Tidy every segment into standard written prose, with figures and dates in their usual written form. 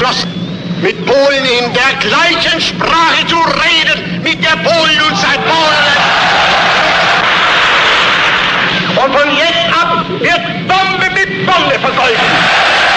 entschlossen, mit Polen in der gleichen Sprache zu reden, mit der Polen und seit Monaten. Und von jetzt ab wird Bombe mit Bombe vergolten.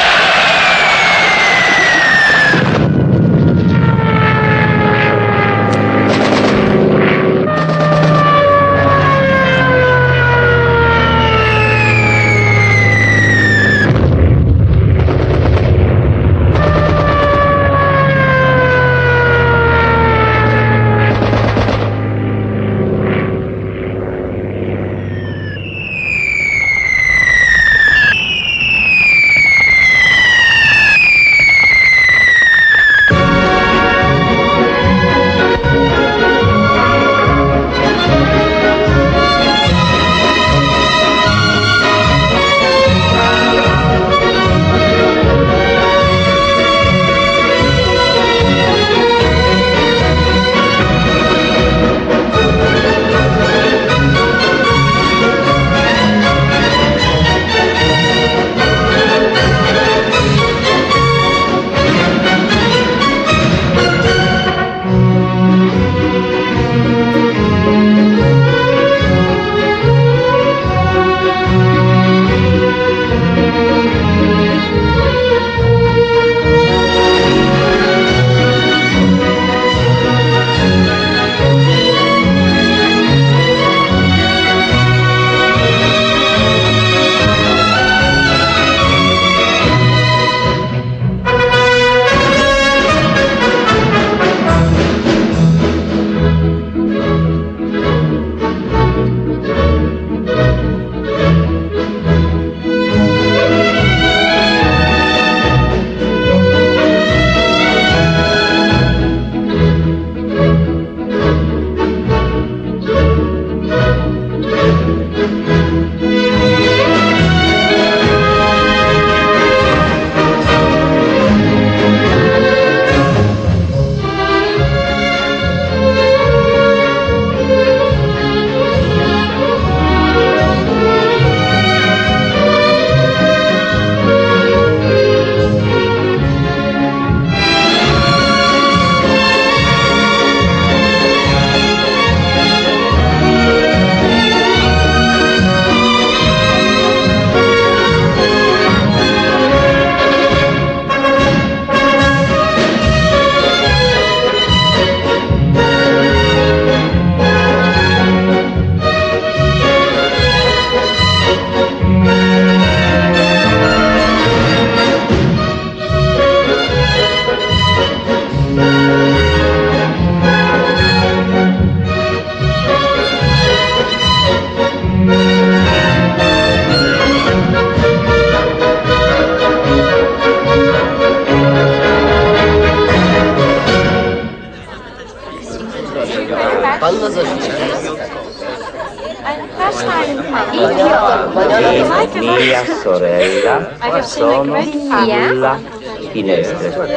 Mia sorella sono sulla finestra.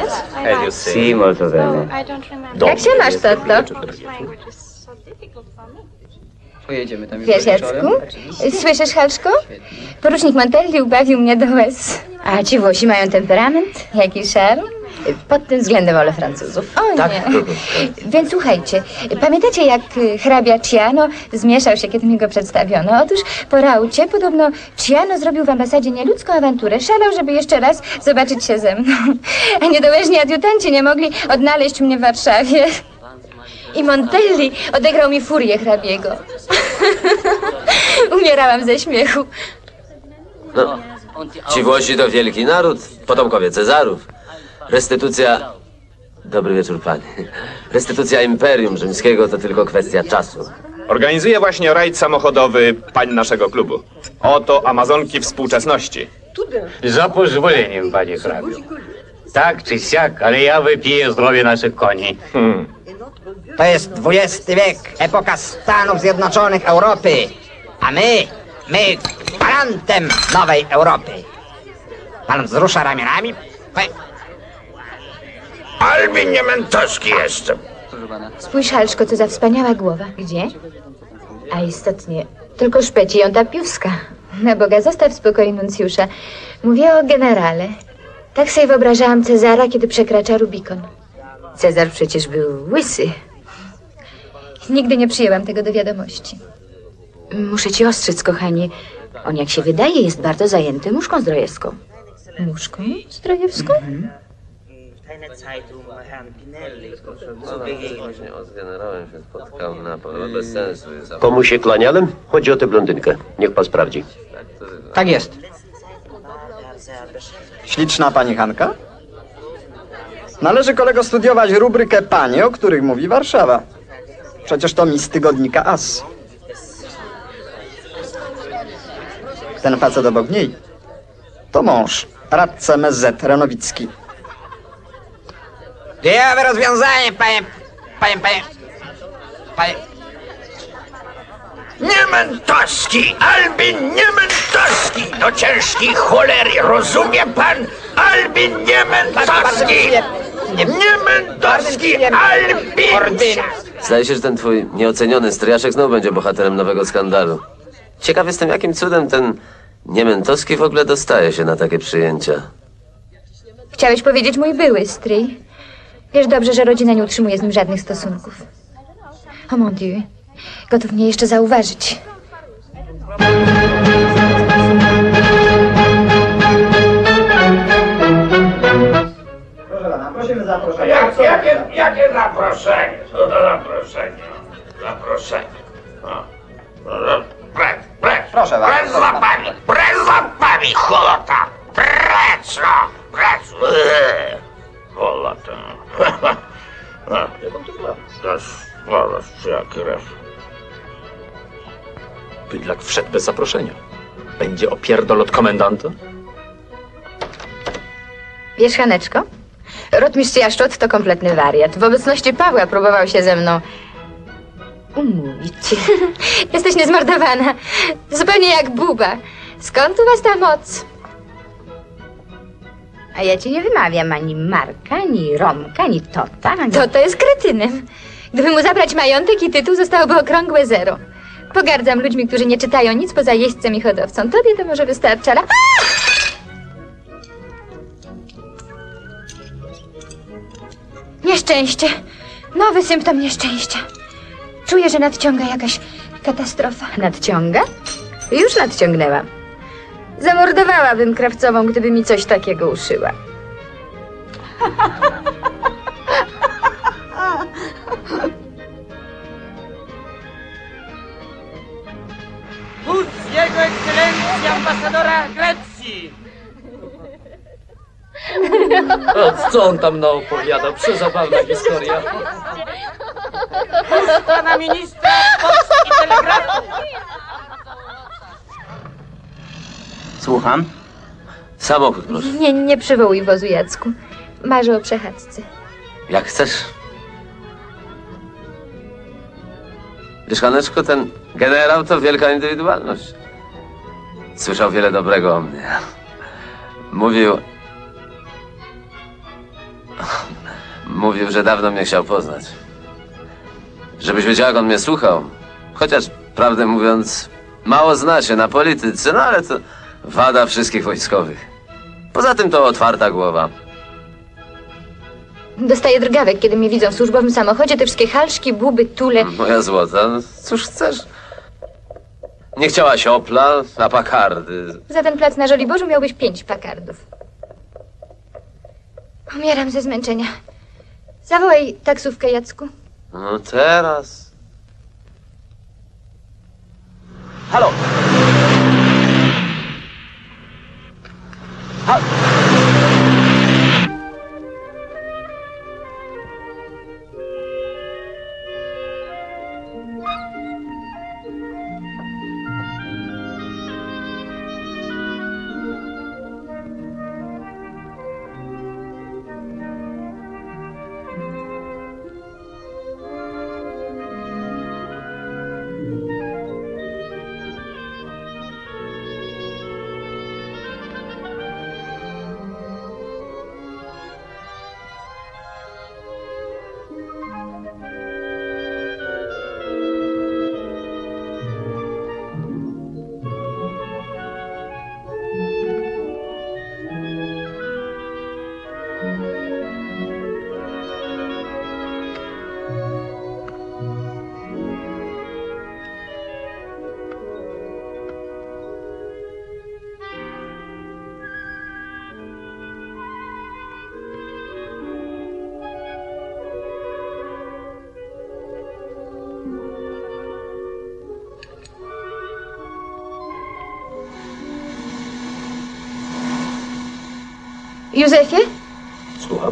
Sì, molto bene. Jak się masz, Totto? Wiesz, Jacku? Słyszysz, Halszko? Porucznik Montelli ubawił mnie do łez. A ci Włosi mają temperament? Jaki szarm? Pod tym względem wolę Francuzów. O nie. Więc słuchajcie, pamiętacie jak hrabia Ciano zmieszał się, kiedy mi go przedstawiono? Otóż po raucie podobno Ciano zrobił w ambasadzie nieludzką awanturę. Szalał, żeby jeszcze raz zobaczyć się ze mną. A niedołężni adiutanci nie mogli odnaleźć mnie w Warszawie. I Montelli odegrał mi furię hrabiego. Umierałam ze śmiechu. No, ci Włosi to wielki naród, potomkowie Cezarów. Restytucja... Dobry wieczór, panie. Restytucja Imperium Rzymskiego to tylko kwestia czasu. Organizuję właśnie rajd samochodowy pań naszego klubu. Oto Amazonki współczesności. Za pozwoleniem, panie hrabio. Tak czy siak, ale ja wypiję zdrowie naszych koni. To jest XX wiek, epoka Stanów Zjednoczonych Europy. A my gwarantem nowej Europy. Pan wzrusza ramionami? Albin Niementowski jestem. Spójrz, Halszko, co za wspaniała głowa. Gdzie? A istotnie, tylko szpeci ją ta piuska. Na Boga, zostaw w spokoju nuncjusza. Mówię o generale. Tak sobie wyobrażałam Cezara, kiedy przekracza Rubikon. Cezar przecież był łysy. Nigdy nie przyjęłam tego do wiadomości. Muszę ci ostrzec, kochanie. On, jak się wydaje, jest bardzo zajęty muszką zdrojewską. Muszką zdrojewską? Z generałem się spotkał na pole bez sensu. Komu się kłaniałem? Chodzi o tę blondynkę. Niech pan sprawdzi. Tak jest. Śliczna pani Hanka? Należy, kolego, studiować rubrykę panie, o których mówi Warszawa. Przecież to mi z tygodnika As. Ten facet obok niej to mąż, radca MSZ Renowicki. Dziejowe rozwiązanie, panie. Niemętowski, Albin Niemętowski! Do ciężkiej cholery, rozumie pan? Albin Niemętowski! Niemętowski, Albin! Zdaje się, że ten twój nieoceniony stryjaszek znowu będzie bohaterem nowego skandalu. Ciekaw jestem, jakim cudem ten Niemętowski w ogóle dostaje się na takie przyjęcia. Chciałeś powiedzieć mój były stryj. Wiesz dobrze, że rodzina nie utrzymuje z nim żadnych stosunków. O mon Dieu, gotów mnie jeszcze zauważyć. Proszę pana, prosimy zaproszenie. Jakie zaproszenie? Co to zaproszenie? Zaproszenie. Proszę bardzo. Precz za pani, cholota! Precz, no! Precz! Cholota. Jak on to ma? Zaraz, jaki ref. Bydlak wszedł bez zaproszenia. Będzie opierdol od komendanta? Wiesz, Haneczko? Rotmistrz Jaszczot to kompletny wariat. W obecności Pawła próbował się ze mną umówić. Jesteś niezmordowana. Zupełnie jak buba. Skąd u was ta moc? A ja ci nie wymawiam ani Marka, ani Romka, ani Tota. Ani... To jest kretynem. Gdyby mu zabrać majątek i tytuł, zostałoby okrągłe zero. Pogardzam ludźmi, którzy nie czytają nic poza jeźdźcem i hodowcą. Tobie to może wystarcza, ale... Nieszczęście. Nowy symptom nieszczęścia. Czuję, że nadciąga jakaś katastrofa. Nadciąga? Już nadciągnęłam. Zamordowałabym Krawcową, gdyby mi coś takiego uszyła. Wóz Jego Ekscelencji ambasadora Grecji! Co on tam naopowiadał? Przezabawna historia. Wóz pana ministra poczty i telegrafu! Słucham. Samochód, proszę. Nie przywołuj wozu, Jacku. Marzę o przechadzce. Jak chcesz. Wiesz, Haneczko, ten generał to wielka indywidualność. Słyszał wiele dobrego o mnie. Mówił, że dawno mnie chciał poznać. Żebyś wiedział, jak on mnie słuchał. Chociaż, prawdę mówiąc, mało zna się na polityce, no ale to wada wszystkich wojskowych. Poza tym to otwarta głowa. Dostaję drgawek, kiedy mnie widzą w służbowym samochodzie. Te wszystkie halszki, buby, tule. Moja złota, no cóż chcesz? Nie chciałaś Opla, a Pakardy. Za ten plac na Żoliborzu miałbyś 5 pakardów. Umieram ze zmęczenia. Zawołaj taksówkę, Jacku. No teraz. Halo! Józefie? Słucham.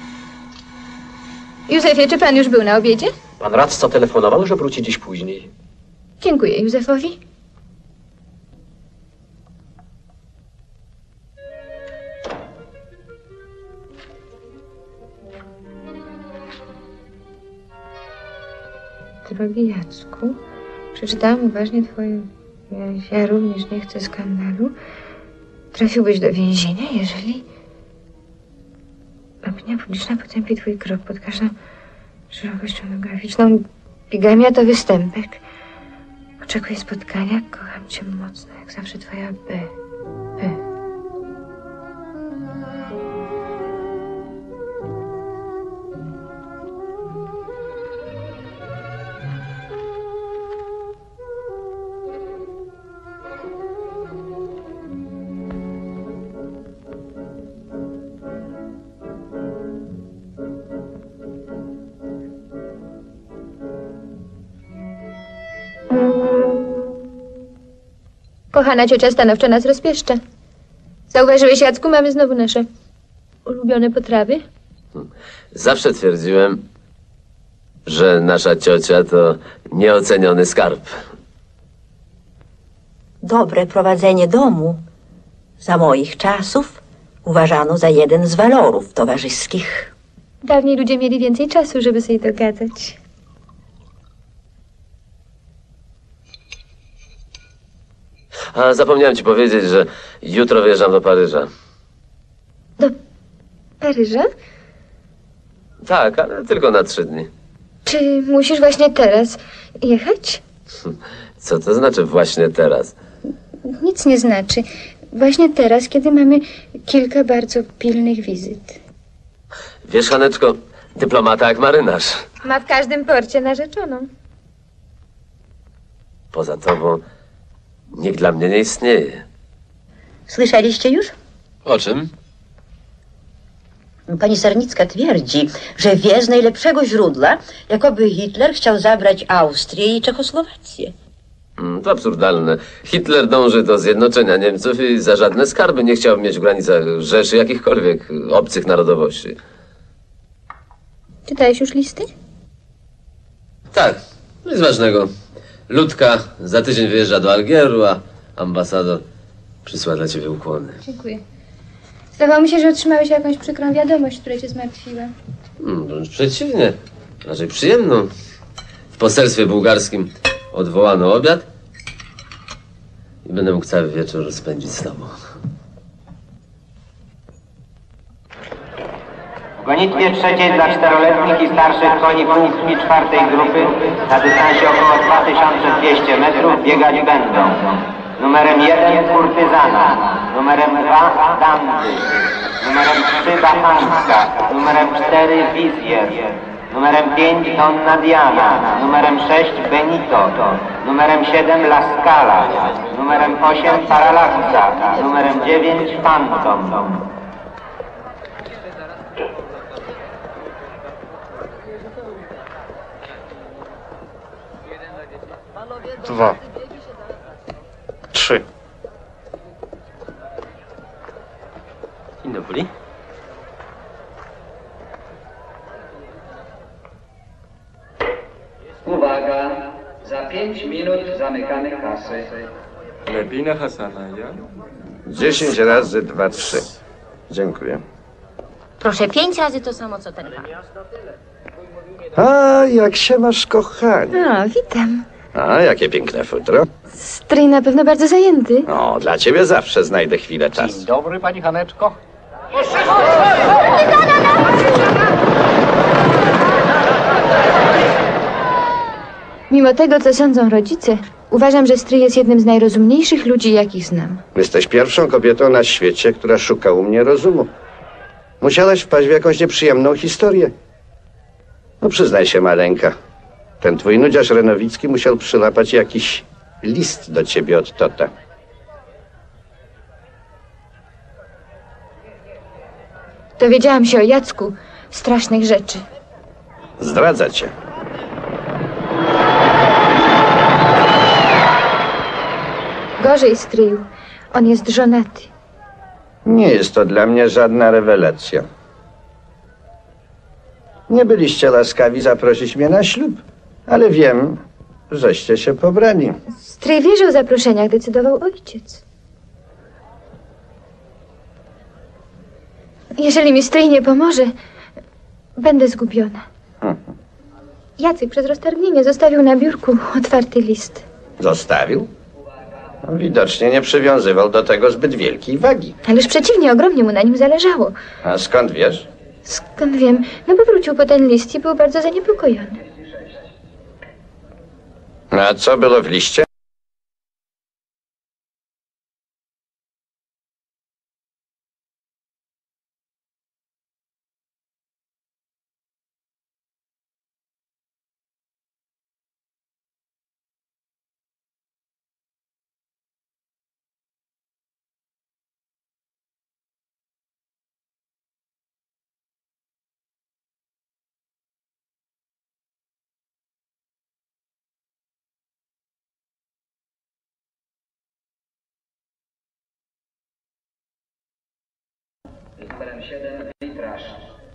Józefie, czy pan już był na obiedzie? Pan radca telefonował, że wróci dziś później. Dziękuję Józefowi. Drogi Jacku, przeczytałam uważnie twoje... Ja również nie chcę skandalu. Trafiłbyś do więzienia, jeżeli... Opinia publiczna potępi twój krok pod każdą szerokością geograficzną. Bigamia to występek. Oczekuję spotkania. Kocham cię mocno, jak zawsze twoja B. Kochana ciocia stanowczo nas rozpieszcza. Zauważyłeś, Jacku, mamy znowu nasze ulubione potrawy? Zawsze twierdziłem, że nasza ciocia to nieoceniony skarb. Dobre prowadzenie domu za moich czasów uważano za jeden z walorów towarzyskich. Dawniej ludzie mieli więcej czasu, żeby sobie dogadać. A zapomniałem ci powiedzieć, że jutro wyjeżdżam do Paryża. Do Paryża? Tak, ale tylko na 3 dni. Czy musisz właśnie teraz jechać? Co to znaczy właśnie teraz? Nic nie znaczy. Właśnie teraz, kiedy mamy kilka bardzo pilnych wizyt. Wiesz, Haneczko, dyplomata jak marynarz. Ma w każdym porcie narzeczoną. Poza tobą nikt dla mnie nie istnieje. Słyszeliście już? O czym? Pani Sarnicka twierdzi, że wie z najlepszego źródła, jakoby Hitler chciał zabrać Austrię i Czechosłowację. To absurdalne. Hitler dąży do zjednoczenia Niemców i za żadne skarby nie chciał mieć w granicach Rzeszy jakichkolwiek obcych narodowości. Czytałeś już listy? Tak, nic ważnego. Ludka za tydzień wyjeżdża do Algieru, a ambasador przysła dla ciebie ukłony. Dziękuję. Zdawało mi się, że otrzymałeś jakąś przykrą wiadomość, która cię zmartwiła. Wręcz przeciwnie, raczej przyjemną. W poselstwie bułgarskim odwołano obiad i będę mógł cały wieczór spędzić z tobą. W gonitwie trzeciej dla 4-letnich i starszych koni półki 4. grupy na dystansie około 2200 metrów biegać będą numerem 1 Kurtyzana, numerem 2 Dandy, numerem 3 Bachanska, numerem 4 Wizjer, numerem 5 Donna Diana, numerem 6 Benito, numerem 7 La Scala, numerem 8 Paralaxa, numerem 9 Phantom. Dwa. 3. Dzień dobry. Uwaga, za 5 minut zamykamy kasy. Lepiej na Hasana, ja? 10 razy 2, 3. Dziękuję. Proszę, 5 razy to samo, co ten pan. A, jak się masz, kochanie? No, witam. A, jakie piękne futro. Stryj na pewno bardzo zajęty. No, dla ciebie zawsze znajdę chwilę czasu. Dzień dobry, pani Haneczko. Mimo tego, co sądzą rodzice, uważam, że stryj jest jednym z najrozumniejszych ludzi, jakich znam. Jesteś pierwszą kobietą na świecie, która szuka u mnie rozumu. Musiałaś wpaść w jakąś nieprzyjemną historię. No przyznaj się, maleńka. Ten twój nudziarz Renowicki musiał przylapać jakiś list do ciebie od Tota. Dowiedziałam się o Jacku strasznych rzeczy. Zdradza cię. Gorzej, stryju. On jest żonaty. Nie jest to dla mnie żadna rewelacja. Nie byliście łaskawi zaprosić mnie na ślub, ale wiem, żeście się pobrali. Stryj wie, że o zaproszeniach decydował ojciec. Jeżeli mi stryj nie pomoże, będę zgubiona. Jacek przez roztargnienie zostawił na biurku otwarty list. Zostawił? No, widocznie nie przywiązywał do tego zbyt wielkiej wagi. Ależ przeciwnie, ogromnie mu na nim zależało. A skąd wiesz? Skąd wiem? No bo wrócił po ten list i był bardzo zaniepokojony. A co było w liście? Numerem 7 Witraż.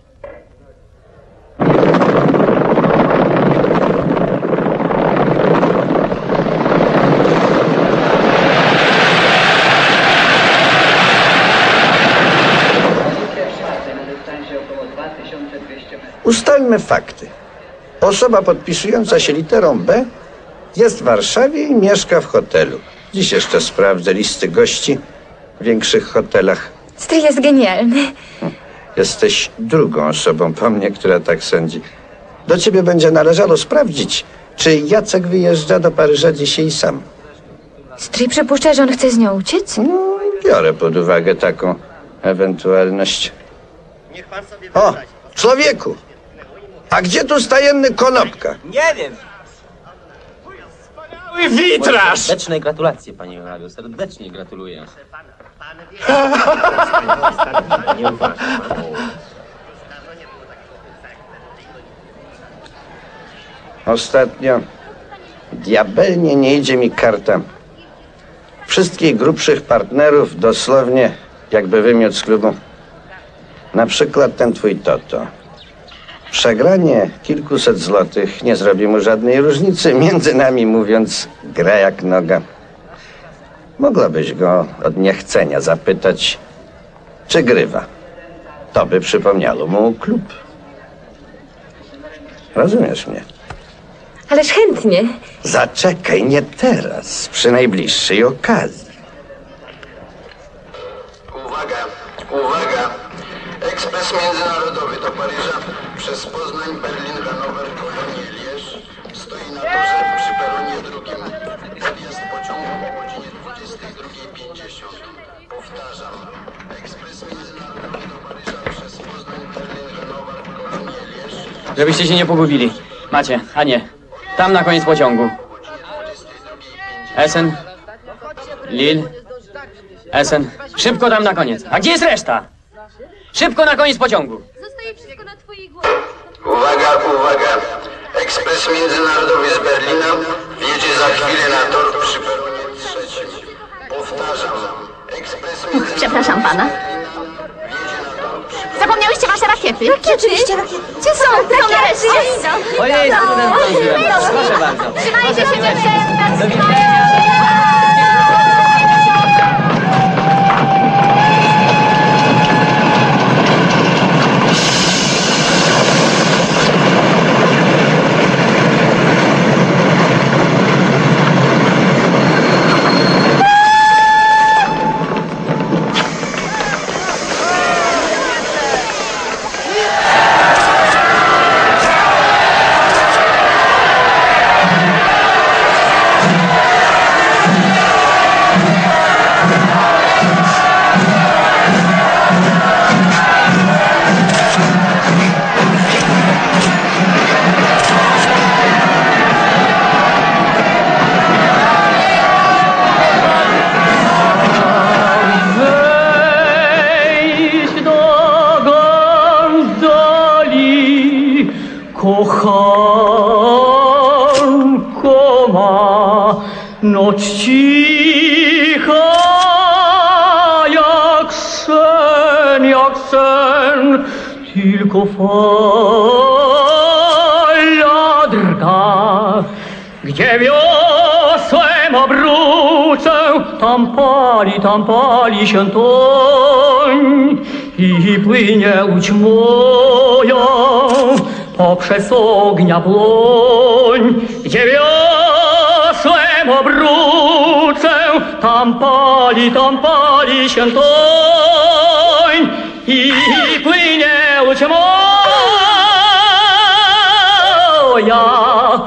Ustalmy fakty. Osoba podpisująca się literą B jest w Warszawie i mieszka w hotelu. Dziś jeszcze sprawdzę listy gości w większych hotelach. Stryj jest genialny. Jesteś drugą osobą po mnie, która tak sądzi. Do ciebie będzie należało sprawdzić, czy Jacek wyjeżdża do Paryża dzisiaj sam. Stryj przypuszcza, że on chce z nią uciec? No, biorę pod uwagę taką ewentualność. O, człowieku! A gdzie tu stajenny Konopka? Nie wiem. Wspaniały witraż! Serdeczne gratulacje, panie Hrabio. Serdecznie gratuluję. Ostatnio diabelnie nie idzie mi karta. Wszystkich grubszych partnerów dosłownie jakby wymiot z klubu. Na przykład ten twój Toto. Przegranie kilkuset złotych nie zrobi mu żadnej różnicy. Między nami mówiąc, gra jak noga. Mogłabyś go od niechcenia zapytać, czy grywa. To by przypomniało mu klub. Rozumiesz mnie? Ależ chętnie. Zaczekaj, nie teraz, przy najbliższej okazji. Uwaga, uwaga! Ekspres międzynarodowy do Paryża przez Poznań, Berlin, Hanower, Kolonię, Lierz stoi na torze przy peronie drugim. Odjazd pociągu o godzinie 22:50. Powtarzam. Ekspres międzynarodowy do Paryża przez Poznań, Berlin, Hanower, Kolonię, Lierz. Żebyście się nie pogubili. Macie, a nie. Tam na koniec pociągu. Essen. Lille. Essen. Szybko tam na koniec. A gdzie jest reszta? Szybko na koniec pociągu. Zostaje wszystko na twojej głowie. Uwaga, uwaga! Ekspres międzynarodowy z Berlina wjedzie za chwilę na tor przy peronie trzecim. Powtarzam. Ekspres międzynarodowy... Przepraszam pana. Zapomniałyście wasze rakiety? Oczywiście rakiety. Gdzie są? Są nareszcie. Ojej, trudem zdążyłem. Proszę bardzo. Trzymajcie się, Do dziewczęta. widzenia. Kochanko ma, noc cicha jak sen. sen, tylko fala drga. Gdzie wiosłem obrócę, tam pali się toń i płynie łódź moja poprzez ognia płoń. Gdzie wiosłem obrócę, tam pali się toń i płynie łódź moja.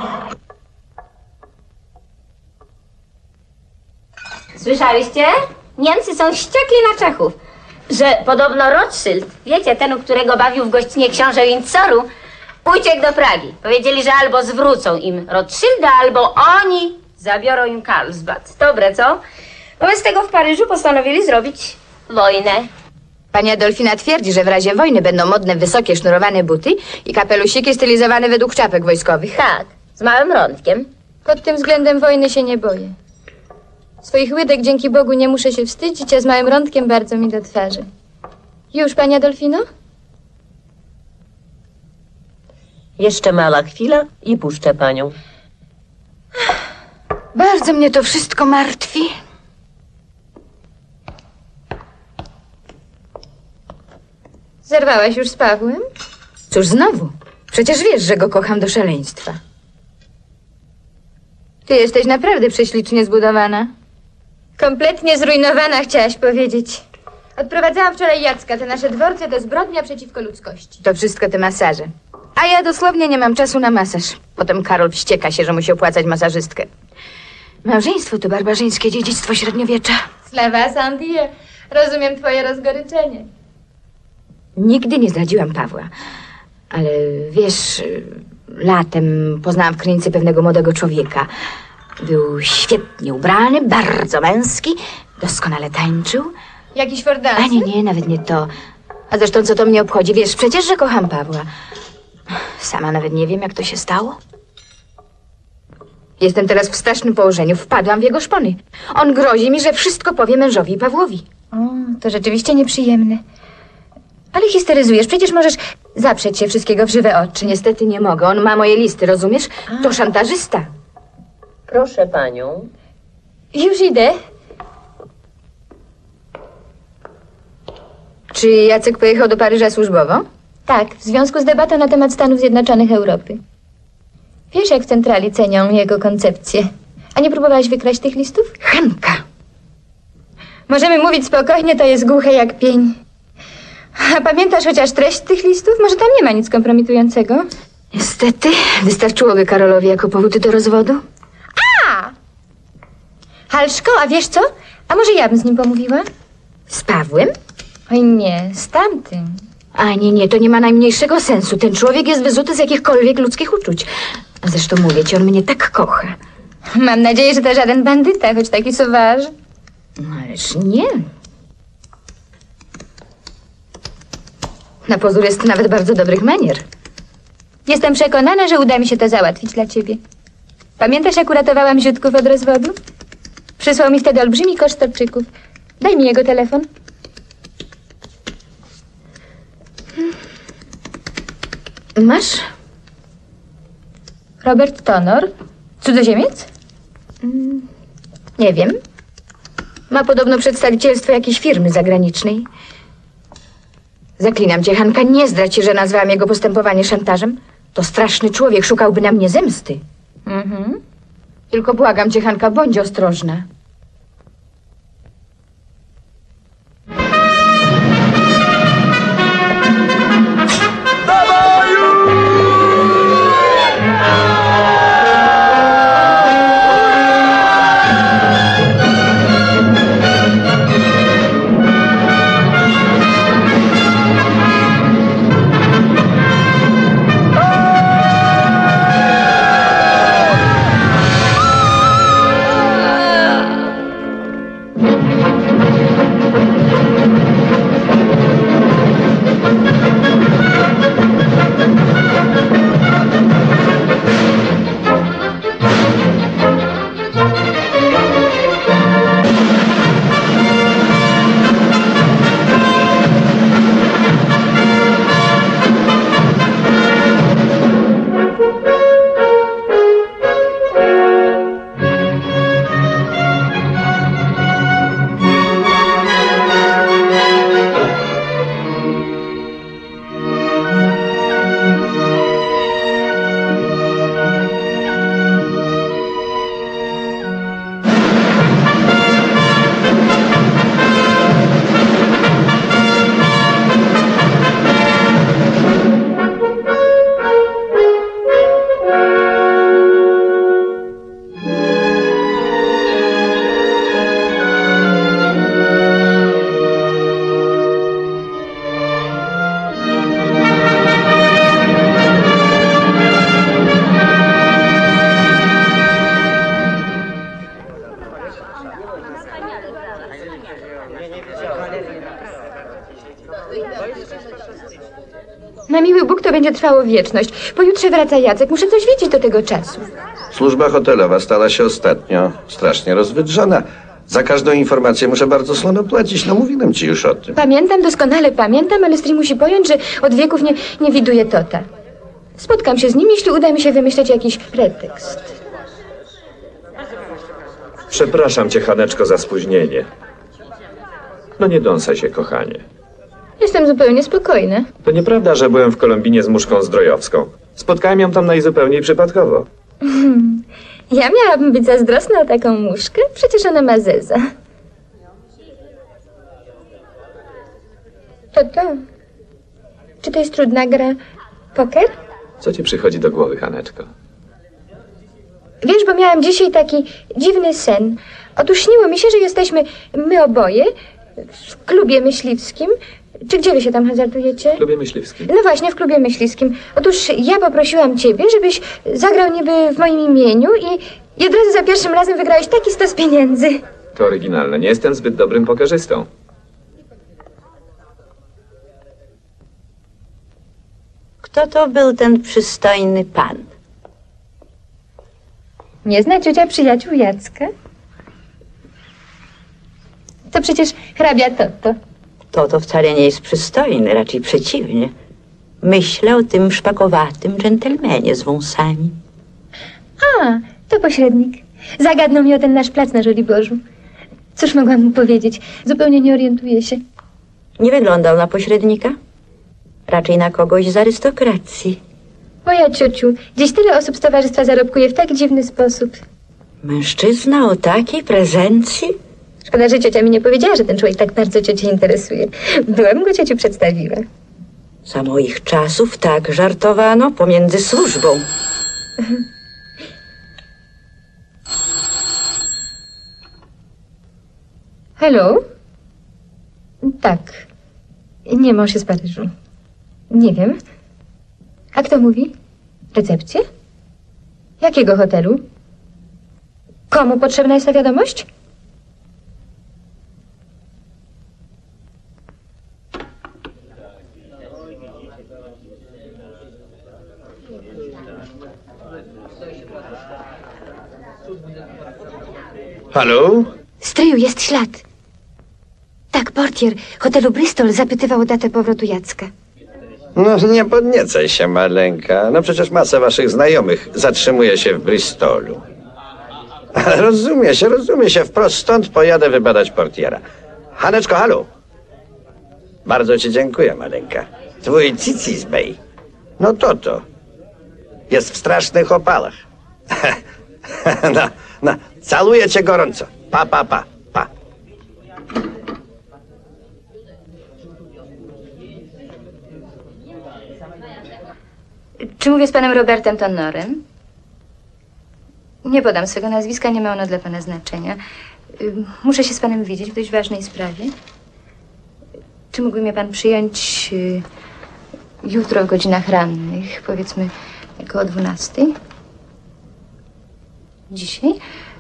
Słyszałyście? Niemcy są wściekli na Czechów, że podobno Rothschild, wiecie, ten, u którego bawił w gościnie książę Windsoru, uciekł do Pragi. Powiedzieli, że albo zwrócą im Rothschilda, albo oni zabiorą im Karlsbad. Dobre, co? Wobec tego w Paryżu postanowili zrobić wojnę. Pani Adolfina twierdzi, że w razie wojny będą modne wysokie sznurowane buty i kapelusiki stylizowane według czapek wojskowych. Tak, z małym rądkiem. Pod tym względem wojny się nie boję. Swoich łydek dzięki Bogu nie muszę się wstydzić, a z małym rądkiem bardzo mi do twarzy. Już, pani Adolfino? Jeszcze mała chwila i puszczę panią. Bardzo mnie to wszystko martwi. Zerwałaś już z Pawłem? Cóż znowu? Przecież wiesz, że go kocham do szaleństwa. Ty jesteś naprawdę prześlicznie zbudowana. Kompletnie zrujnowana, chciałaś powiedzieć. Odprowadzałam wczoraj Jacka. Te nasze dworce to zbrodnia przeciwko ludzkości. To wszystko te masaże. A ja dosłownie nie mam czasu na masaż. Potem Karol wścieka się, że musi opłacać masażystkę. Małżeństwo to barbarzyńskie dziedzictwo średniowiecza. Slawa Sandia. Rozumiem twoje rozgoryczenie. Nigdy nie zdradziłam Pawła. Ale wiesz, latem poznałam w Krynicy pewnego młodego człowieka. Był świetnie ubrany, bardzo męski, doskonale tańczył. Jakiś fordansy? A nie, nawet nie to. A zresztą co to mnie obchodzi? Wiesz przecież, że kocham Pawła. Sama nawet nie wiem, jak to się stało. Jestem teraz w strasznym położeniu. Wpadłam w jego szpony. On grozi mi, że wszystko powie mężowi Pawłowi. O, to rzeczywiście nieprzyjemne. Ale histeryzujesz. Przecież możesz zaprzeć się wszystkiego w żywe oczy. Niestety nie mogę. On ma moje listy, rozumiesz? To szantażysta. Proszę panią. Już idę. Czy Jacek pojechał do Paryża służbowo? Tak, w związku z debatą na temat Stanów Zjednoczonych Europy. Wiesz, jak w centrali cenią jego koncepcję. A nie próbowałaś wykraść tych listów? Hanka! Możemy mówić spokojnie, to jest głuche jak pień. A pamiętasz chociaż treść tych listów? Może tam nie ma nic kompromitującego? Niestety, wystarczyłoby Karolowi jako powód do rozwodu. Halszko, a wiesz co? A może ja bym z nim pomówiła? Z Pawłem? Oj nie, z tamtym. A nie, to nie ma najmniejszego sensu. Ten człowiek jest wyzuty z jakichkolwiek ludzkich uczuć. A zresztą mówię ci, on mnie tak kocha. Mam nadzieję, że to żaden bandyta, choć taki suważ. No ależ nie. Na pozór jest nawet bardzo dobrych manier. Jestem przekonana, że uda mi się to załatwić dla ciebie. Pamiętasz, jak uratowałam ziutków od rozwodu? Przysłał mi wtedy olbrzymi koszt torczyków. Daj mi jego telefon. Masz? Robert Tonor? Cudzoziemiec? Nie wiem. Ma podobno przedstawicielstwo jakiejś firmy zagranicznej. Zaklinam cię, Hanka, nie zdradź się, że nazwałam jego postępowanie szantażem. To straszny człowiek, szukałby na mnie zemsty. Tylko błagam cię, Hanka, bądź ostrożna. Na miły Bóg, to będzie trwało wieczność. Pojutrze wraca Jacek. Muszę coś wiedzieć do tego czasu. Służba hotelowa stała się ostatnio strasznie rozwydrzona. Za każdą informację muszę bardzo słono płacić. No mówiłem ci już o tym. Pamiętam, doskonale pamiętam, ale stryj musi pojąć, że od wieków nie widuje Tota. Spotkam się z nim, jeśli uda mi się wymyśleć jakiś pretekst. Przepraszam cię, Haneczko, za spóźnienie. No nie dąsaj się, kochanie. Jestem zupełnie spokojna. To nieprawda, że byłem w Kolumbinie z muszką Zdrojowską. Spotkałem ją tam najzupełniej przypadkowo. Ja miałabym być zazdrosna o taką muszkę? Przecież ona ma zeza. To. Czy to jest trudna gra poker? Co ci przychodzi do głowy, Haneczko? Wiesz, bo miałam dzisiaj taki dziwny sen. Otóż śniło mi się, że jesteśmy my oboje w klubie myśliwskim. Czy gdzie wy się tam hazardujecie? W klubie myśliwskim. No właśnie, w klubie myśliwskim. Otóż ja poprosiłam ciebie, żebyś zagrał niby w moim imieniu i od razu za pierwszym razem wygrałeś taki stos pieniędzy. To oryginalne. Nie jestem zbyt dobrym pokerzystą. Kto to był ten przystojny pan? Nie zna ciocia przyjaciół Jacka? To przecież hrabia Toto. To wcale nie jest przystojny, raczej przeciwnie. Myślę o tym szpakowatym dżentelmenie z wąsami. A, to pośrednik. Zagadnął mi o ten nasz plac na Żoliborzu. Cóż mogłam mu powiedzieć? Zupełnie nie orientuję się. Nie wyglądał na pośrednika? Raczej na kogoś z arystokracji. Moja ciociu, dziś tyle osób z towarzystwa zarobkuje w tak dziwny sposób. Mężczyzna o takiej prezencji? Szkoda, że ciocia mi nie powiedziała, że ten człowiek tak bardzo ciocię interesuje. Byłam go ciociu przedstawiła. Za moich czasów tak żartowano pomiędzy służbą. Hello? Tak. Nie, mąż jest w Paryżu. Nie wiem. A kto mówi? Recepcję? Jakiego hotelu? Komu potrzebna jest ta wiadomość? Halo? Stryju, jest ślad. Tak, portier hotelu Bristol zapytywał o datę powrotu Jacka. No nie podniecaj się, maleńka. No przecież masa waszych znajomych zatrzymuje się w Bristolu. Ale rozumie się. Wprost stąd pojadę wybadać portiera. Haneczko, halo. Bardzo ci dziękuję, maleńka. Twój Cicis Bey. No to. Jest w strasznych opałach. No, caluję cię gorąco. Pa. Czy mówię z panem Robertem Tonorem? Nie podam swego nazwiska, nie ma ono dla pana znaczenia. Muszę się z panem widzieć w dość ważnej sprawie. Czy mógłby mnie pan przyjąć jutro w godzinach rannych, powiedzmy około 12? Dzisiaj?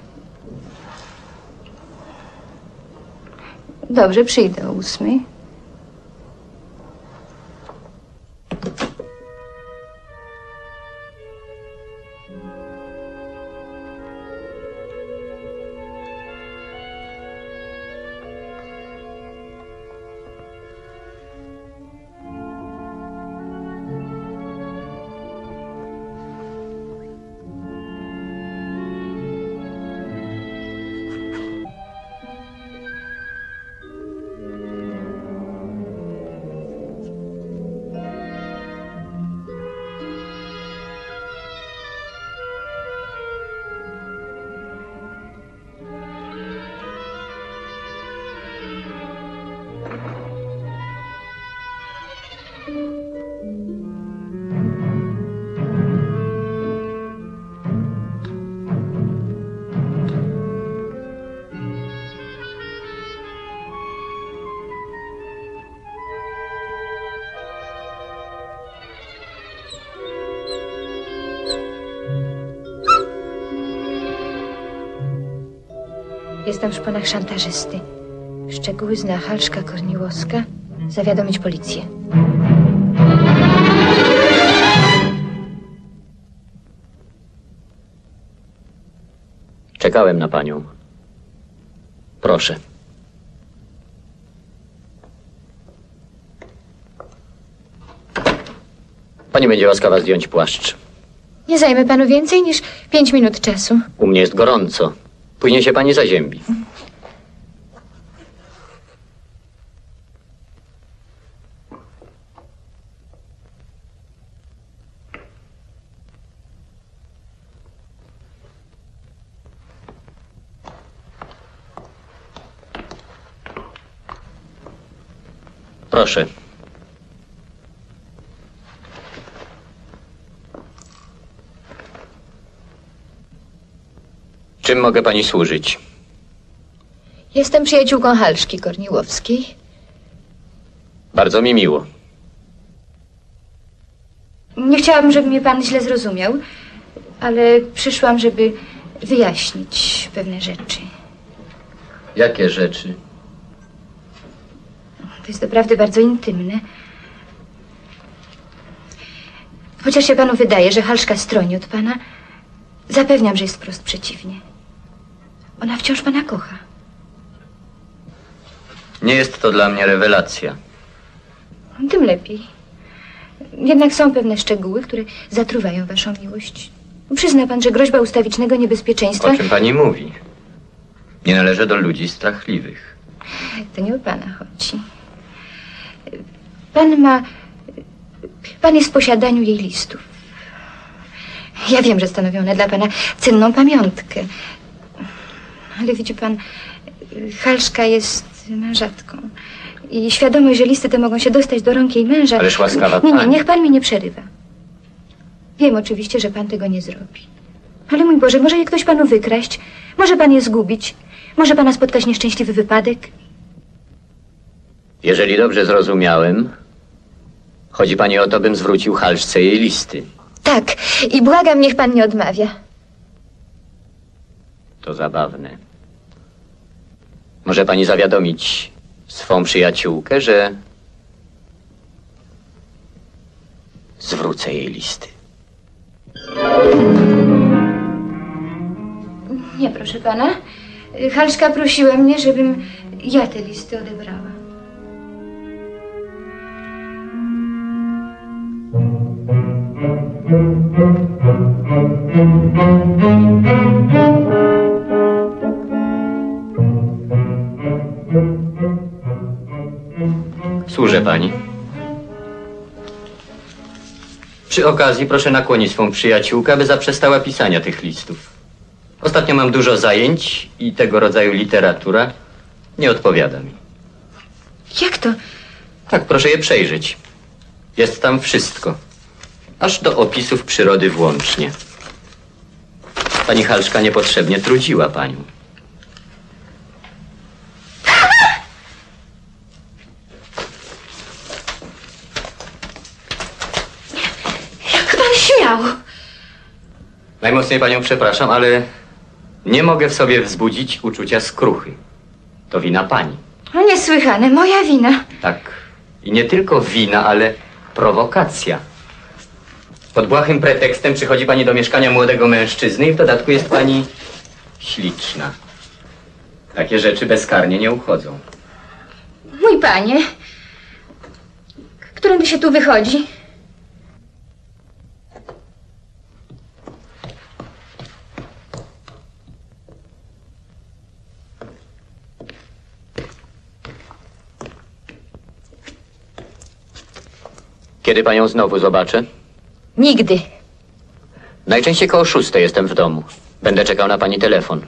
Dobrze, przyjdę o 8. Jestem w szponach szantażysty. Szczegóły zna Halszka Korniłowska. Zawiadomić policję. Czekałem na panią. Proszę. Pani będzie łaskawa zdjąć płaszcz. Nie zajmę panu więcej niż 5 minut czasu. U mnie jest gorąco. Później się pani zaziębi. Proszę. Czym mogę pani służyć? Jestem przyjaciółką Halszki Korniłowskiej. Bardzo mi miło. Nie chciałabym, żeby mnie pan źle zrozumiał, ale przyszłam, żeby wyjaśnić pewne rzeczy. Jakie rzeczy? To jest doprawdy bardzo intymne. Chociaż się panu wydaje, że Halszka stroni od pana, zapewniam, że jest wprost przeciwnie. Ona wciąż pana kocha. Nie jest to dla mnie rewelacja. Tym lepiej. Jednak są pewne szczegóły, które zatruwają waszą miłość. Przyzna pan, że groźba ustawicznego niebezpieczeństwa... O czym pani mówi? Nie należę do ludzi strachliwych. To nie o pana chodzi. Pan jest w posiadaniu jej listów. Ja wiem, że stanowią one dla pana cenną pamiątkę. Ale widzi pan, Halszka jest mężatką. I świadomość, że listy te mogą się dostać do rąk jej męża... Ależ łaskawa Nie, pani. niech pan mi nie przerywa. Wiem oczywiście, że pan tego nie zrobi. Ale mój Boże, może je ktoś panu wykraść? Może pan je zgubić? Może pana spotkać nieszczęśliwy wypadek? Jeżeli dobrze zrozumiałem, chodzi pani o to, bym zwrócił Halszce jej listy. Tak, i błagam, niech pan nie odmawia. To zabawne. Może pani zawiadomić swą przyjaciółkę, że zwrócę jej listy. Nie, proszę pana. Halszka prosiła mnie, żebym ja te listy odebrała. Służę pani. Przy okazji proszę nakłonić swą przyjaciółkę, aby zaprzestała pisania tych listów. Ostatnio mam dużo zajęć i tego rodzaju literatura nie odpowiada mi. Jak to? Tak, proszę je przejrzeć. Jest tam wszystko. Aż do opisów przyrody włącznie. Pani Halszka niepotrzebnie trudziła panią. Jak pan śmiał? Najmocniej panią przepraszam, ale nie mogę w sobie wzbudzić uczucia skruchy. To wina pani. No niesłychane, moja wina. Tak. I nie tylko wina, ale prowokacja. Pod błahym pretekstem przychodzi pani do mieszkania młodego mężczyzny i w dodatku jest pani śliczna. Takie rzeczy bezkarnie nie uchodzą. Mój panie, którędy się tu wychodzi? Kiedy panią znowu zobaczę? Nigdy. Najczęściej koło 6 jestem w domu. Będę czekał na pani telefon.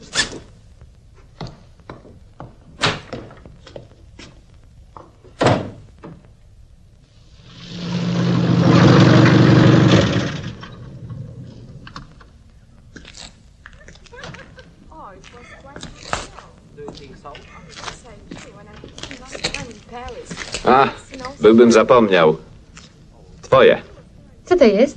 A, byłbym zapomniał. Twoje. Co to jest?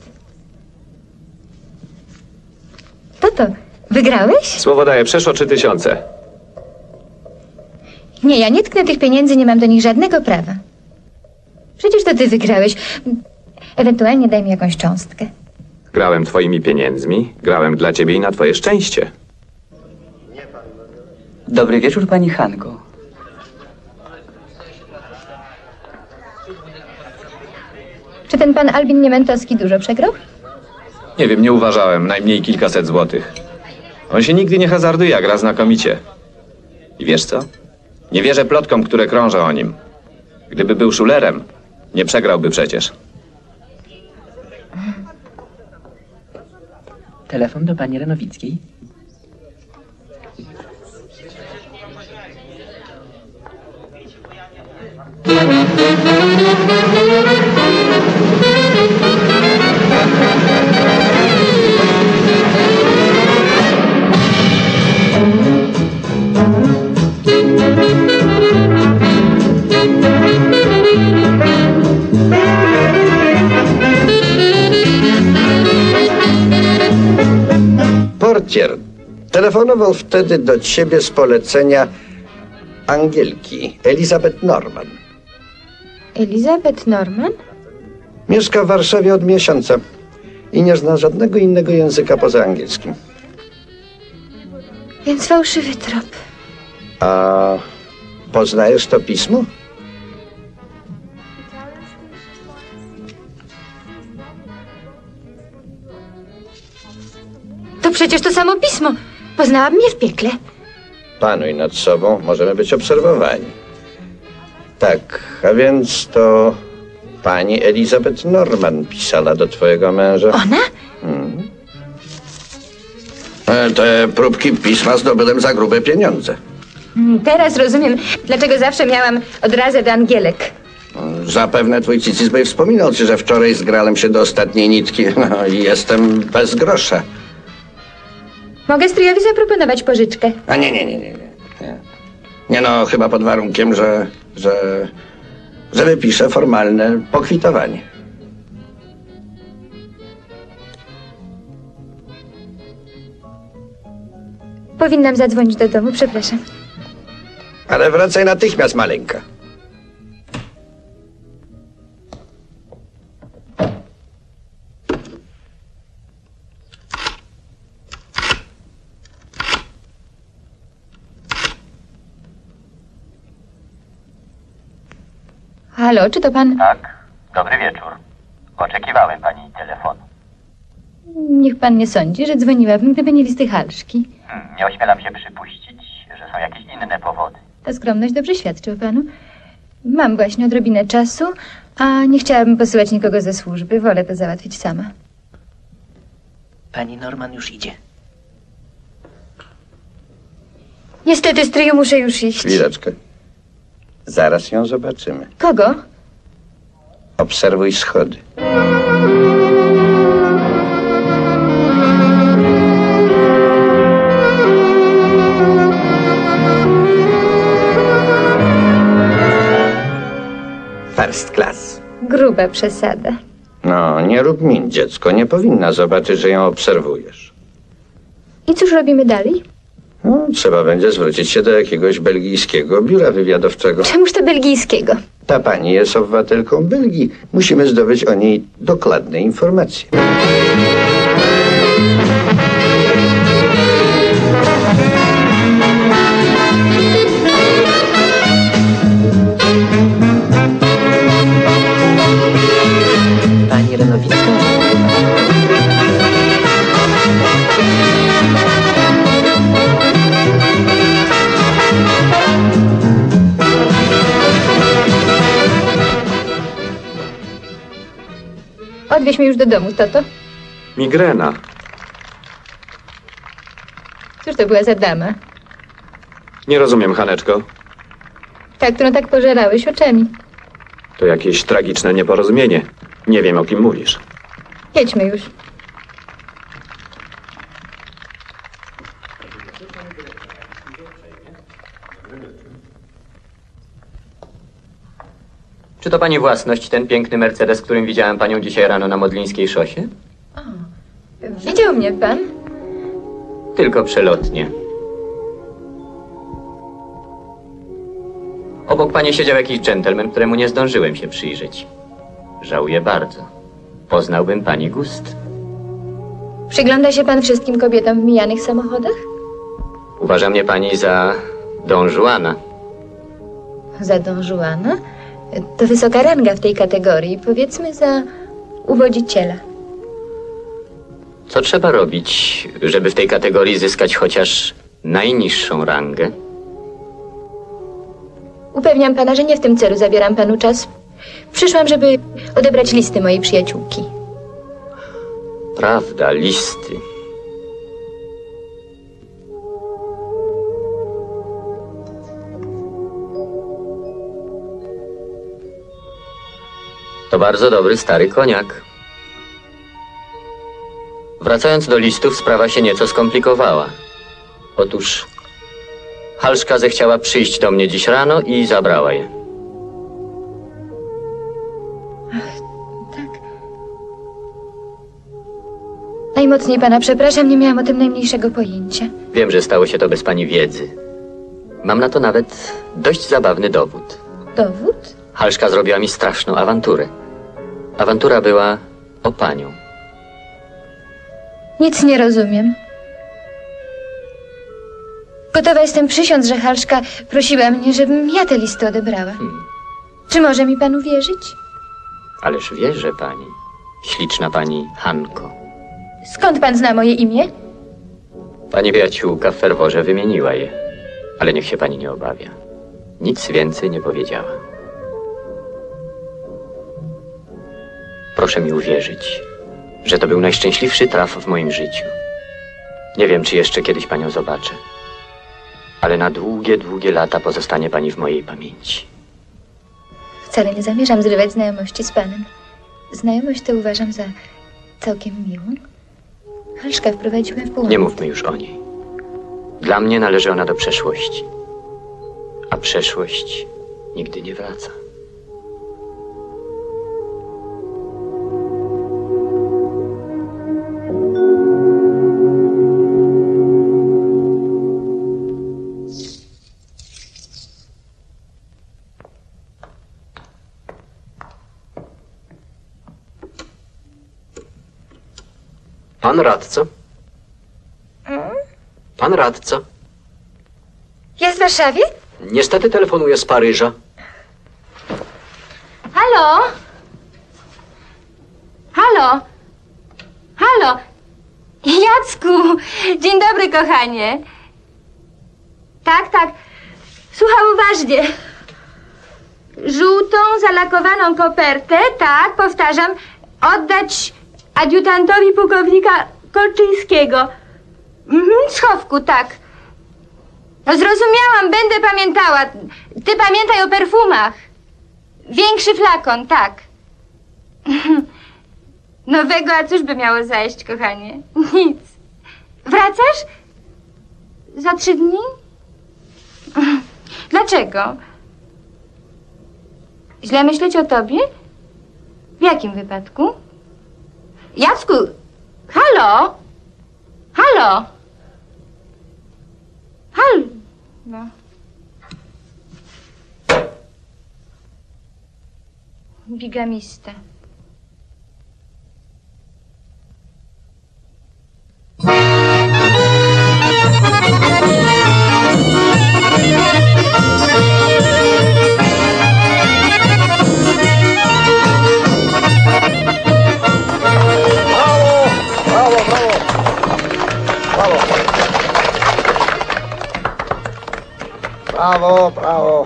To? Wygrałeś? Słowo daję, przeszło 3000. Nie, ja nie tknę tych pieniędzy, nie mam do nich żadnego prawa. Przecież to ty wygrałeś. Ewentualnie daj mi jakąś cząstkę. Grałem twoimi pieniędzmi, grałem dla ciebie i na twoje szczęście. Dobry wieczór, pani Hanko. Czy ten pan Albin Niementowski dużo przegrał? Nie wiem, nie uważałem, najmniej kilkaset złotych. On się nigdy nie hazarduje, a gra znakomicie. I wiesz co? Nie wierzę plotkom, które krążą o nim. Gdyby był szulerem, nie przegrałby przecież. Telefon do pani Renowickiej. Portier telefonował wtedy do ciebie z polecenia Angielki, Elizabeth Norman. Elizabeth Norman? Mieszka w Warszawie od miesiąca i nie zna żadnego innego języka poza angielskim. Więc fałszywy trop. A poznajesz to pismo? To przecież to samo pismo. Poznałam mnie w piekle. Panuj nad sobą, możemy być obserwowani. Tak, a więc to pani Elizabeth Norman pisała do twojego męża. Ona? Te próbki pisma zdobyłem za grube pieniądze. Teraz rozumiem, dlaczego zawsze miałam odrazę do Angielek. Zapewne twój Cicizbej wspominał ci, że wczoraj zgrałem się do ostatniej nitki, no i jestem bez grosza. Mogę stryjowi zaproponować pożyczkę. A nie. Nie no, chyba pod warunkiem, że wypiszę formalne pokwitowanie. Powinnam zadzwonić do domu, przepraszam. Ale wracaj natychmiast, maleńka. Halo, czy to pan... Tak, dobry wieczór. Oczekiwałem pani telefonu. Niech pan nie sądzi, że dzwoniłabym, gdyby nie listy halszki. Nie ośmielam się przypuścić, że są jakieś inne powody. Ta skromność dobrze świadczy o panu. Mam właśnie odrobinę czasu, a nie chciałabym posyłać nikogo ze służby. Wolę to załatwić sama. Pani Norman już idzie. Niestety, stryju, muszę już iść. Chwileczkę. Zaraz ją zobaczymy. Kogo? Obserwuj schody. First class. Gruba przesada. No, nie rób min, dziecko. Nie powinna zobaczyć, że ją obserwujesz. I cóż robimy dalej? No, trzeba będzie zwrócić się do jakiegoś belgijskiego biura wywiadowczego. Czemuż to belgijskiego? Ta pani jest obywatelką Belgii. Musimy zdobyć o niej dokładne informacje. Pani Renowicka? Odwieź mnie już do domu, Toto. Migrena. Cóż to była za dama? Nie rozumiem, Haneczko. Ta, którą tak pożerałeś oczami. To jakieś tragiczne nieporozumienie. Nie wiem, o kim mówisz. Jedźmy już. Czy to pani własność, ten piękny Mercedes, którym widziałem panią dzisiaj rano na Modlińskiej szosie? Widział mnie pan? Tylko przelotnie. Obok pani siedział jakiś dżentelmen, któremu nie zdążyłem się przyjrzeć. Żałuję bardzo. Poznałbym pani gust. Przygląda się pan wszystkim kobietom w mijanych samochodach? Uważa mnie pani za Don Juana. Za Don Juana? To wysoka ranga w tej kategorii. Powiedzmy za uwodziciela. Co trzeba robić, żeby w tej kategorii zyskać chociaż najniższą rangę? Upewniam pana, że nie w tym celu zabieram panu czas. Przyszłam, żeby odebrać listy mojej przyjaciółki. Prawda, listy. To bardzo dobry stary koniak. Wracając do listów, sprawa się nieco skomplikowała. Otóż Halszka zechciała przyjść do mnie dziś rano i zabrała je. Najmocniej pana przepraszam, nie miałam o tym najmniejszego pojęcia. Wiem, że stało się to bez pani wiedzy. Mam na to nawet dość zabawny dowód. Dowód? Halszka zrobiła mi straszną awanturę. Awantura była o panią. Nic nie rozumiem. Gotowa jestem przysiąc, że Halszka prosiła mnie, żebym ja te listy odebrała. Czy może mi pan uwierzyć? Ależ wierzę pani, śliczna pani Hanko. Skąd pan zna moje imię? Pani przyjaciółka w ferworze wymieniła je, ale niech się pani nie obawia. Nic więcej nie powiedziała. Proszę mi uwierzyć, że to był najszczęśliwszy traf w moim życiu. Nie wiem, czy jeszcze kiedyś panią zobaczę, ale na długie, długie lata pozostanie pani w mojej pamięci. Wcale nie zamierzam zrywać znajomości z panem. Znajomość to uważam za całkiem miłą. Halszka wprowadziła w połowę. Nie mówmy już o niej. Dla mnie należy ona do przeszłości, a przeszłość nigdy nie wraca. Pan radco? Pan radco? Jest w Warszawie? Niestety telefonuję z Paryża. Halo? Halo? Halo? Jacku! Dzień dobry, kochanie. Tak, tak. Słucham uważnie. Żółtą, zalakowaną kopertę, tak, powtarzam, oddać adiutantowi pułkownika Kolczyńskiego. Schowku, tak. No zrozumiałam, będę pamiętała. Ty pamiętaj o perfumach. Większy flakon, tak. Nowego, a cóż by miało zajść, kochanie? Nic. Wracasz? Za 3 dni? Dlaczego? Źle myśleć o tobie? W jakim wypadku? Jacku! Halo? Halo? Halo? No. Bigamista. Brawo, brawo.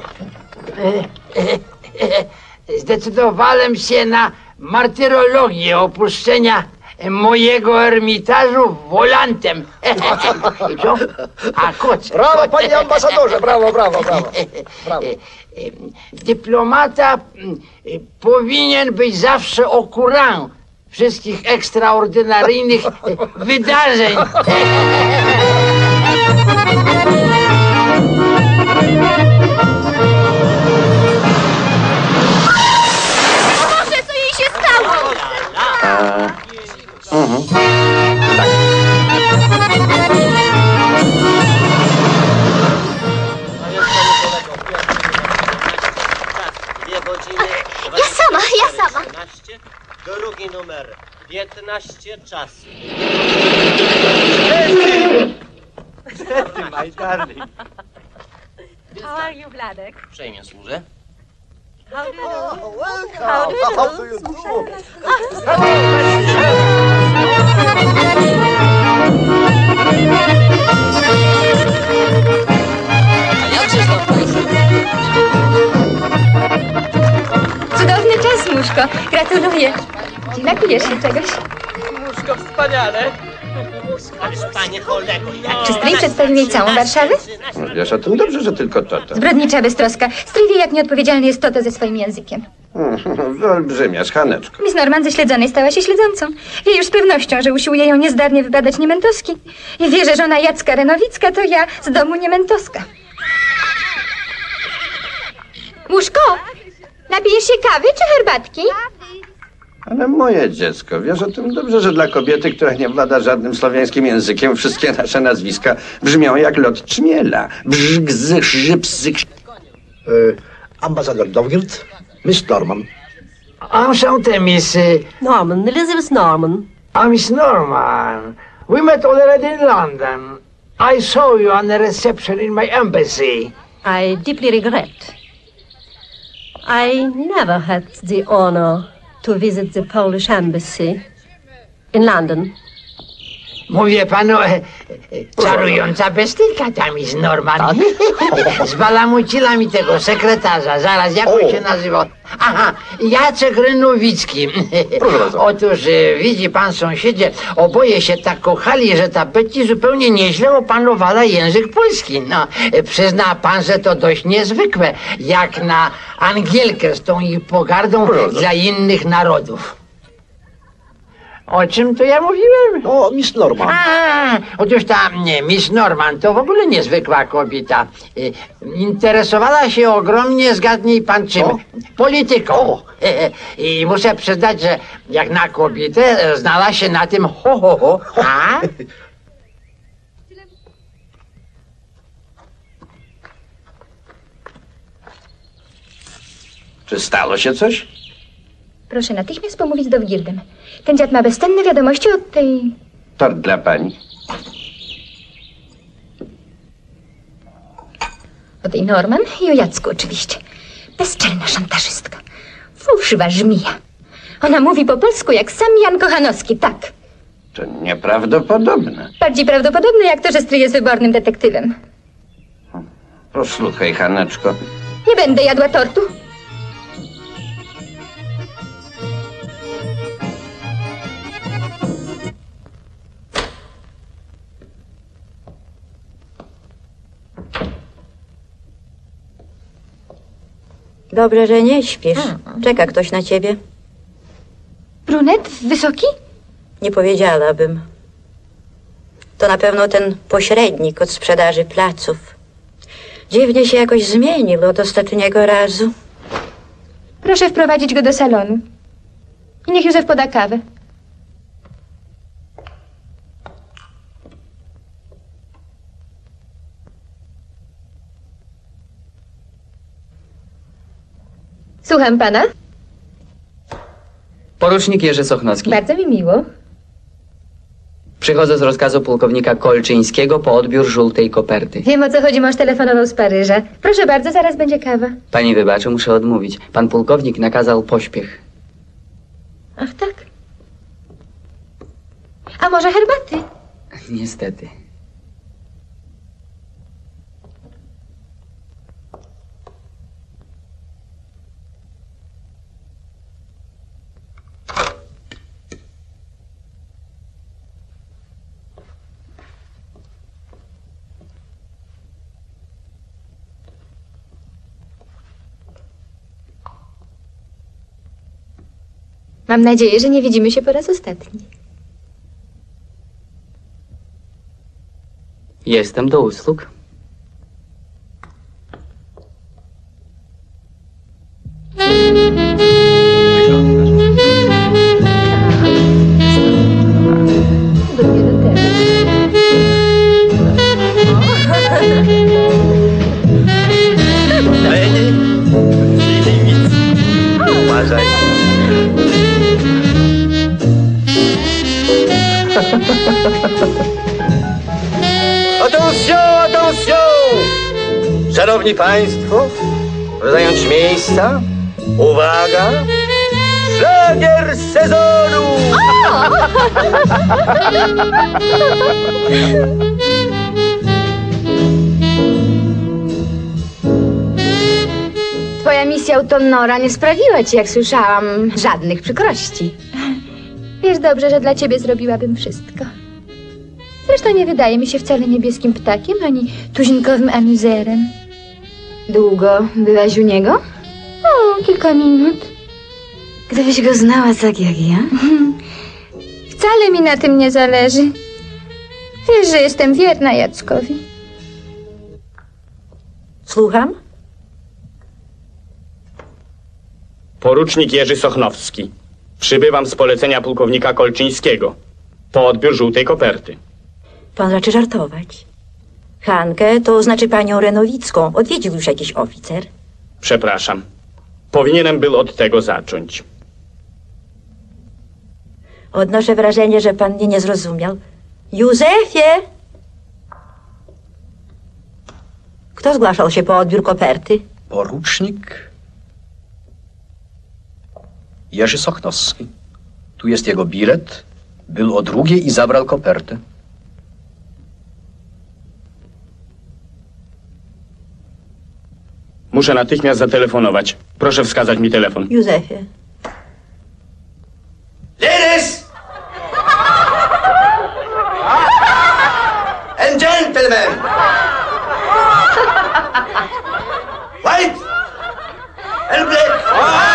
Zdecydowałem się na martyrologię opuszczenia mojego ermitażu wolantem. I co? A koc. Brawo, panie ambasadorze, brawo, brawo, brawo. Brawo. Dyplomata powinien być zawsze au courant wszystkich ekstraordynaryjnych wydarzeń. Boże, co jej się stało? godziny Ja sama. 14, drugi numer 15 czasu. My darling. How are you, Wladek? Przejmie służę. How do you do? How do you do? Cudowny czas, Muszko. Gratuluję. Czy nakujesz się czegoś? Muszko, wspaniale. Ależ panie kolego, Czy stryj przedstawił jej całą Warszawę? No, wiesz o tym dobrze, że tylko to. Zbrodnicza beztroska. Stryj wie, jak nieodpowiedzialny jest to ze swoim językiem. Wyolbrzymiasz, Haneczko. Miss Norman ze śledzonej stała się śledzącą. Wie już z pewnością, że usiłuje ją niezdarnie wybadać Niementowski. I wie, że żona Jacka Renowicka to ja z domu Niementowska. Muszko, napijesz się kawy czy herbatki? Ale moje dziecko, wiesz o tym dobrze, że dla kobiety, która nie włada żadnym słowiańskim językiem, wszystkie nasze nazwiska brzmią jak lot czmiela. Brzg, zyk, żyb, zyk. Ambasador Dowgirt, Miss Norman. Enchanté, Miss... Norman, Elizabeth Norman. Miss Norman. We met already in London. I saw you on the reception in my embassy. I deeply regret. I never had the honor to visit the Polish embassy in London. Mówię panu, czarująca bestyjka ta Miss Norman. Zbalamuciła mi tego sekretarza. Zaraz, jak on się nazywał? Aha, Jacek Renowicki. Otóż, widzi pan, sąsiedzie, oboje się tak kochali, że ta Betty zupełnie nieźle opanowała język polski. No, przyzna pan, że to dość niezwykłe, jak na Angielkę z tą ich pogardą dla innych narodów. O czym to ja mówiłem? O, Miss Norman. Otóż ta Miss Norman to w ogóle niezwykła kobieta. Interesowała się ogromnie, zgadnij pan czym? Polityką. I muszę przyznać, że jak na kobietę znała się na tym ho. A? Czy stało się coś? Proszę natychmiast pomówić z Dowgirdem. Ten dziad ma bezcenne wiadomości od tej... Tort dla pani. O tej Norman i o Jacku oczywiście. Bezczelna szantażystka. Fałszywa żmija. Ona mówi po polsku jak sam Jan Kochanowski, tak. To nieprawdopodobne. Bardziej prawdopodobne jak to, że stryj jest wybornym detektywem. Posłuchaj, Haneczko. Nie będę jadła tortu. Dobrze, że nie śpisz. Czeka ktoś na ciebie. Brunet? Wysoki? Nie powiedziałabym. To na pewno ten pośrednik od sprzedaży placów. Dziwnie się jakoś zmienił od ostatniego razu. Proszę wprowadzić go do salonu. I niech Józef poda kawę. Słucham pana. Porucznik Jerzy Sochnowski. Bardzo mi miło. Przychodzę z rozkazu pułkownika Kolczyńskiego po odbiór żółtej koperty. Wiem, o co chodzi, mąż telefonował z Paryża. Proszę bardzo, zaraz będzie kawa. Pani wybaczy, muszę odmówić. Pan pułkownik nakazał pośpiech. Ach, tak. A może herbaty? Niestety. Mam nadzieję, że nie widzimy się po raz ostatni. Jestem do usług. Attention, attention! Szanowni Państwo, proszę zająć miejsca. Uwaga! Szlagier sezonu! Twoja misja u Tonnora nie sprawiła ci, jak słyszałam, żadnych przykrości. Wiesz dobrze, że dla ciebie zrobiłabym wszystko. Zresztą nie wydaje mi się wcale niebieskim ptakiem, ani tuzinkowym amuzerem. Długo byłaś u niego? O, kilka minut. Gdybyś go znała tak jak ja? Wcale mi na tym nie zależy. Wiesz, że jestem wierna Jackowi. Słucham? Porucznik Jerzy Sochnowski. Przybywam z polecenia pułkownika Kolczyńskiego. Po odbiór żółtej koperty. Pan raczy żartować. Hankę to znaczy panią Renowicką. Odwiedził już jakiś oficer. Przepraszam. Powinienem był od tego zacząć. Odnoszę wrażenie, że pan mnie nie zrozumiał. Józefie! Kto zgłaszał się po odbiór koperty? Porucznik Jerzy Sochnowski. Tu jest jego bilet. Był o 2:00 i zabrał kopertę. Muszę natychmiast zatelefonować. Proszę wskazać mi telefon. Józefie. Ladies and gentlemen, white and black.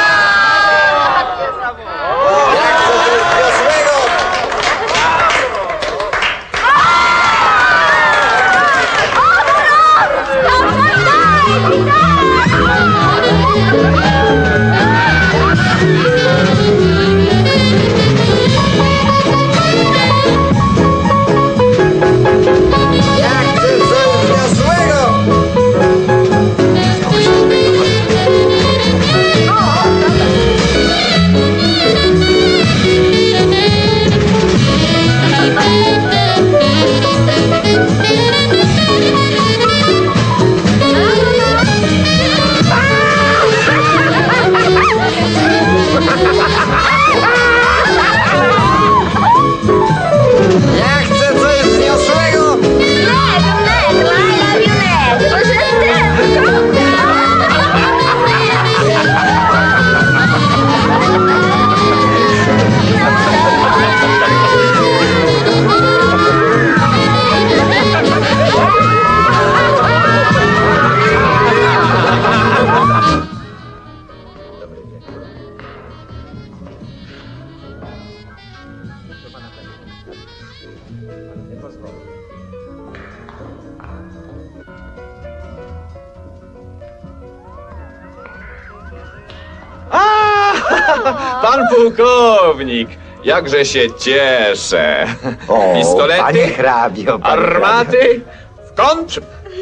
Pan pułkownik! Jakże się cieszę! O, Pistolety, panie hrabio, panie armaty, w kąt,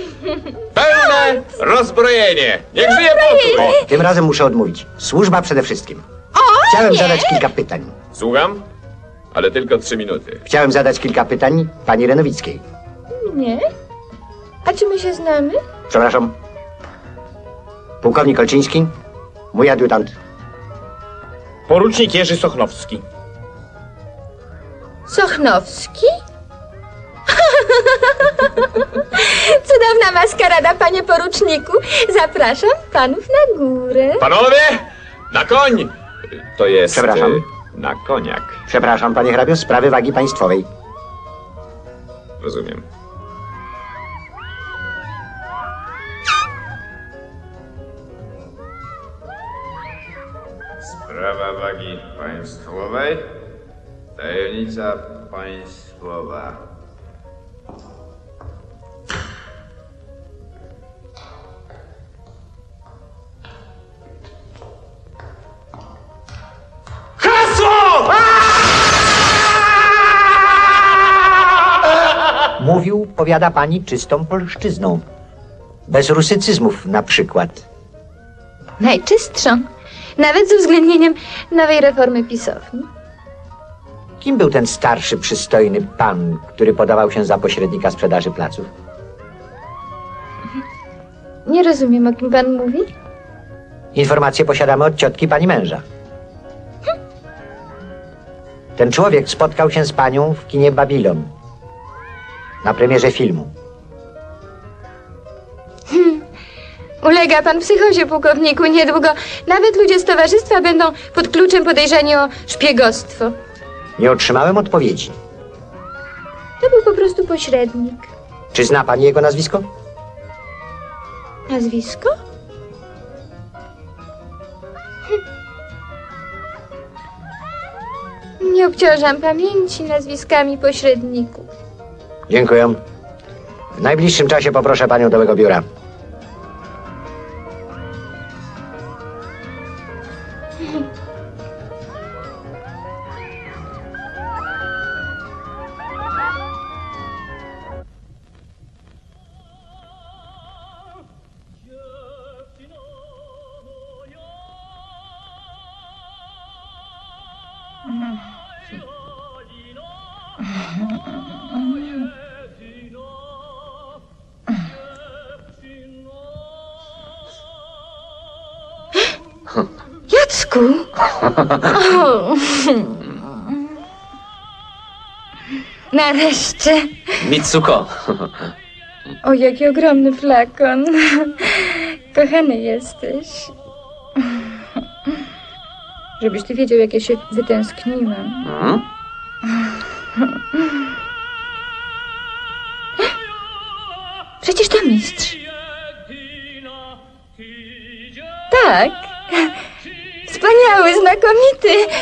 pełne rozbrojenie! Niech żyje pokój! O, tym razem muszę odmówić. Służba przede wszystkim. Chciałem zadać kilka pytań. Słucham? Ale tylko 3 minuty. Chciałem zadać kilka pytań pani Renowickiej. Nie? A czy my się znamy? Przepraszam. Pułkownik Kolczyński, mój adiutant. Porucznik Jerzy Sochnowski. Sochnowski? Cudowna maskarada, panie poruczniku. Zapraszam panów na górę. Panowie, na koń! To jest... Przepraszam. Na koniak. Przepraszam, panie hrabio, sprawy wagi państwowej. Rozumiem. Sprawa wagi państwowej. Tajemnica państwowa. Hasło! Mówił, powiada pani, czystą polszczyzną. Bez rusycyzmów na przykład. Najczystszą. Nawet z uwzględnieniem nowej reformy pisowni. Kim był ten starszy, przystojny pan, który podawał się za pośrednika sprzedaży placów? Nie rozumiem, o kim pan mówi. Informacje posiadamy od ciotki pani męża. Ten człowiek spotkał się z panią w kinie Babilon. Na premierze filmu. Ulega pan psychozie, pułkowniku. Niedługo nawet ludzie z towarzystwa będą pod kluczem podejrzani o szpiegostwo. Nie otrzymałem odpowiedzi. To był po prostu pośrednik. Czy zna pani jego nazwisko? Nazwisko? Nie obciążam pamięci nazwiskami pośredników. Dziękuję. W najbliższym czasie poproszę panią do mego biura. Jacku! O. Nareszcie. Mitsuko. O, jaki ogromny flakon. Kochany jesteś. Żebyś ty wiedział, jak ja się wytęskniłam. Przecież to mistrz. Tak. Wspaniały, znakomity.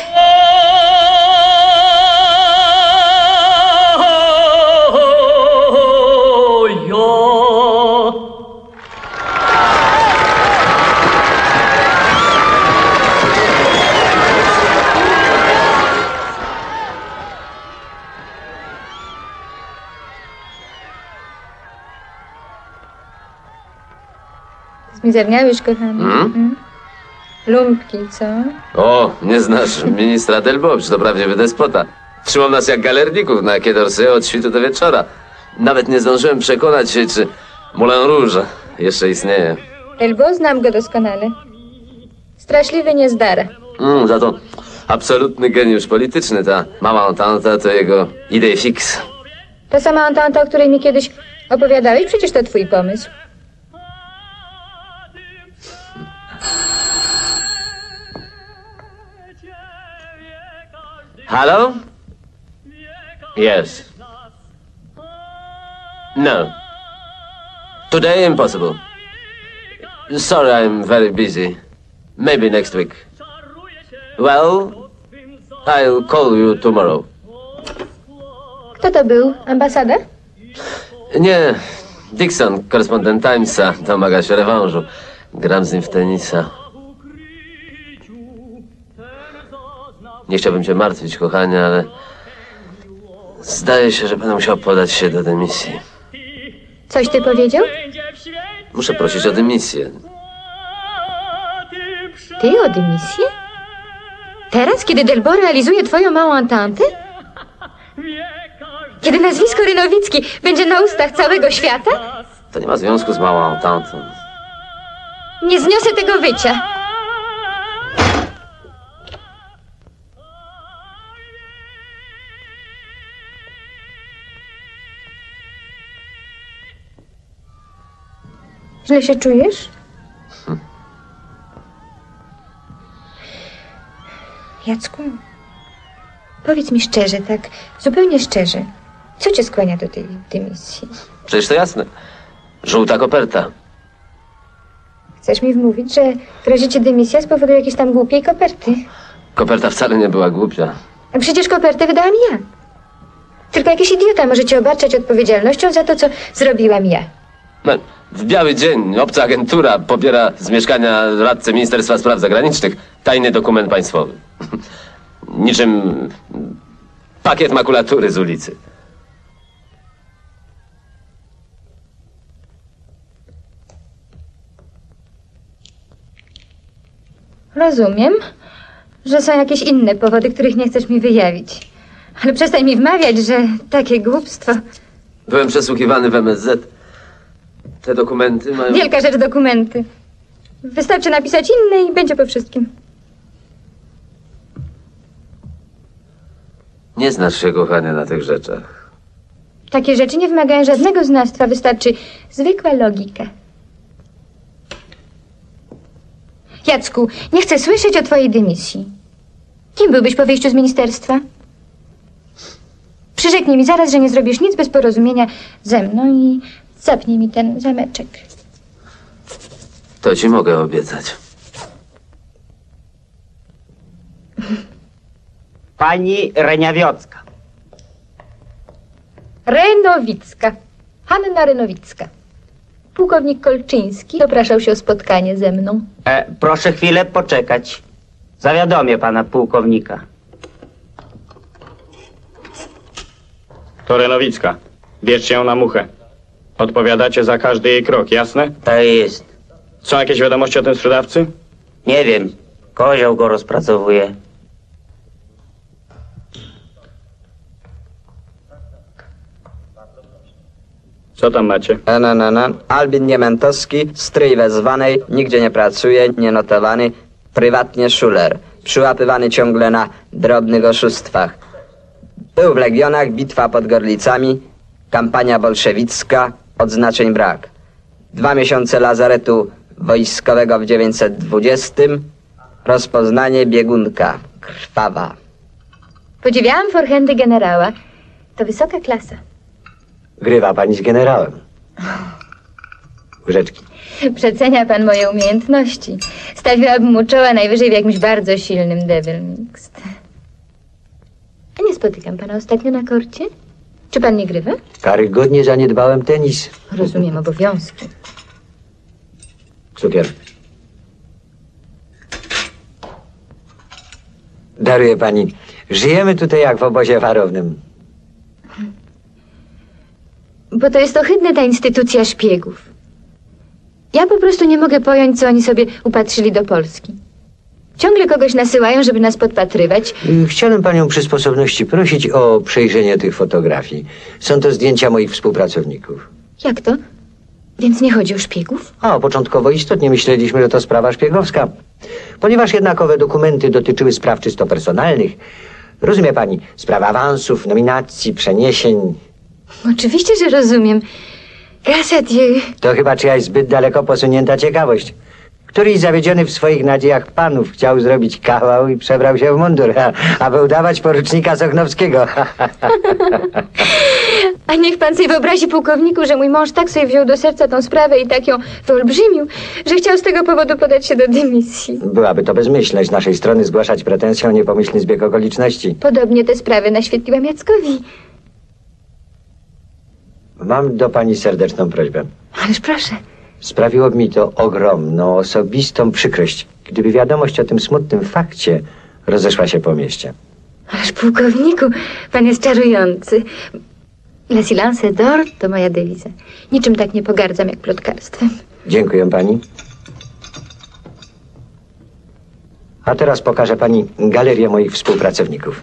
Zmizerniałeś, kochany. Lumpki, co? O, nie znasz ministra Delbo, czy to prawdziwy despota. Trzymał nas jak galerników na Quai d'Orsay od świtu do wieczora. Nawet nie zdążyłem przekonać się, czy Moulin Rouge jeszcze istnieje. Elbo, znam go doskonale. Straszliwy niezdara. Za to absolutny geniusz polityczny. Ta mała entente to jego idée fixe. Ta sama entente, o której mi kiedyś opowiadałeś, przecież to twój pomysł. Hello? Yes. No. Today impossible. Sorry, I'm very busy. Maybe next week. Well, I'll call you tomorrow. Kto to był? Ambasada? Nie, Dixon, korespondent Timesa, domaga się rewanżu. Gram z nim w tenisa. Nie chciałbym cię martwić, kochanie, ale zdaje się, że będę musiał podać się do dymisji. Coś ty powiedział? Muszę prosić o dymisję. Ty o dymisję? Teraz, kiedy Delbo realizuje twoją małą ententę? Kiedy nazwisko Rynowicki będzie na ustach całego świata? To nie ma związku z małą ententą. Nie zniosę tego wycia. Źle się czujesz? Jacku, powiedz mi szczerze, tak zupełnie szczerze, co cię skłania do tej dymisji? Przecież to jasne. Żółta koperta. Chcesz mi wmówić, że grozi ci dymisja z powodu jakiejś tam głupiej koperty? Koperta wcale nie była głupia. A przecież kopertę wydałam ja. Tylko jakiś idiota może cię obarczać odpowiedzialnością za to, co zrobiłam ja. No, w biały dzień obca agentura pobiera z mieszkania radcy Ministerstwa Spraw Zagranicznych tajny dokument państwowy. Niczym pakiet makulatury z ulicy. Rozumiem, że są jakieś inne powody, których nie chcesz mi wyjawić. Ale przestań mi wmawiać, że takie głupstwo. Byłem przesłuchiwany w MSZ. Te dokumenty mają... Wielka rzecz dokumenty. Wystarczy napisać inne i będzie po wszystkim. Nie znasz się, kochanie, na tych rzeczach. Takie rzeczy nie wymagają żadnego znawstwa. Wystarczy zwykła logika. Jacku, nie chcę słyszeć o twojej dymisji. Kim byłbyś po wyjściu z ministerstwa? Przyrzeknij mi zaraz, że nie zrobisz nic bez porozumienia ze mną i zapnij mi ten zameczek. To ci mogę obiecać. Pani Reniawiocka. Renowicka. Hanna Renowicka. Pułkownik Kolczyński dopraszał się o spotkanie ze mną. Proszę chwilę poczekać. Zawiadomię pana pułkownika. To Renowicka. Bierzcie ją na muchę. Odpowiadacie za każdy jej krok, jasne? Tak jest. Są jakieś wiadomości o tym sprzedawcy? Nie wiem. Kozioł go rozpracowuje. Co tam macie? Albin Niementowski, stryj wezwanej, nigdzie nie pracuje, nienotowany, prywatnie szuler. Przyłapywany ciągle na drobnych oszustwach. Był w legionach, bitwa pod Gorlicami, kampania bolszewicka, odznaczeń brak. 2 miesiące lazaretu wojskowego w 920, rozpoznanie biegunka, krwawa. Podziwiałam forehändy generała. To wysoka klasa. Grywa pani z generałem. Łyżeczki. Przecenia pan moje umiejętności. Stawiłabym mu czoła najwyżej w jakimś bardzo silnym Devil Mixed. A nie spotykam pana ostatnio na korcie? Czy pan nie grywa? Karygodnie zaniedbałem tenis. Rozumiem obowiązki. Cukier. Daruję pani. Żyjemy tutaj jak w obozie warownym. Bo to jest ohydne, ta instytucja szpiegów. Ja po prostu nie mogę pojąć, co oni sobie upatrzyli do Polski. Ciągle kogoś nasyłają, żeby nas podpatrywać. Chciałem panią przy sposobności prosić o przejrzenie tych fotografii. Są to zdjęcia moich współpracowników. Jak to? Więc nie chodzi o szpiegów? A, początkowo istotnie myśleliśmy, że to sprawa szpiegowska. Ponieważ jednak owe dokumenty dotyczyły spraw czysto personalnych, rozumie pani, spraw awansów, nominacji, przeniesień. Oczywiście, że rozumiem. Gazetiev. To chyba czyjaś zbyt daleko posunięta ciekawość. Któryś zawiedziony w swoich nadziejach panów chciał zrobić kawał i przebrał się w mundur, aby udawać porucznika Sochnowskiego. A niech pan sobie wyobrazi, pułkowniku, że mój mąż tak sobie wziął do serca tą sprawę i tak ją wyolbrzymił, że chciał z tego powodu podać się do dymisji. Byłaby to bezmyślność z naszej strony zgłaszać pretensję o niepomyślny zbieg okoliczności. Podobnie te sprawy naświetliłam Jackowi. Mam do pani serdeczną prośbę. Ależ proszę. Sprawiłoby mi to ogromną, osobistą przykrość, gdyby wiadomość o tym smutnym fakcie rozeszła się po mieście. Ależ pułkowniku, pan jest czarujący. Le silence d'or to moja dewiza. Niczym tak nie pogardzam jak plotkarstwem. Dziękuję pani. A teraz pokażę pani galerię moich współpracowników.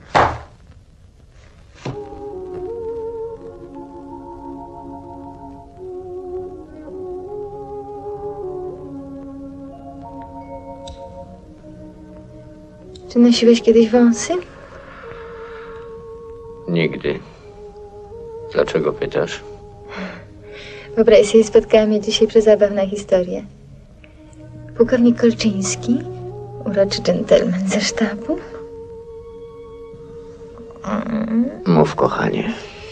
Czy nosiłeś kiedyś wąsy? Nigdy. Dlaczego pytasz? Wyobraź sobie, spotkała mnie dzisiaj przezabawna historia. Pułkownik Kolczyński, uroczy dżentelmen ze sztabu. Mów, kochanie.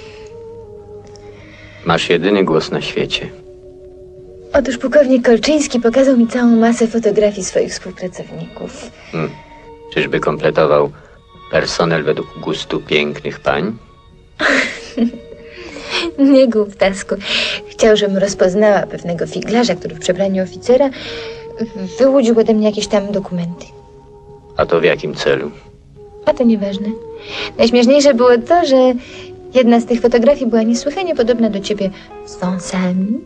Masz jedyny głos na świecie. Otóż pułkownik Kolczyński pokazał mi całą masę fotografii swoich współpracowników. Czyżby kompletował personel według gustu pięknych pań? Nie głuptasku. Chciał, żebym rozpoznała pewnego figlarza, który w przebraniu oficera wyłudził ode mnie jakieś tam dokumenty. A to w jakim celu? A to nieważne. Najśmieszniejsze było to, że jedna z tych fotografii była niesłychanie podobna do ciebie z wąsami.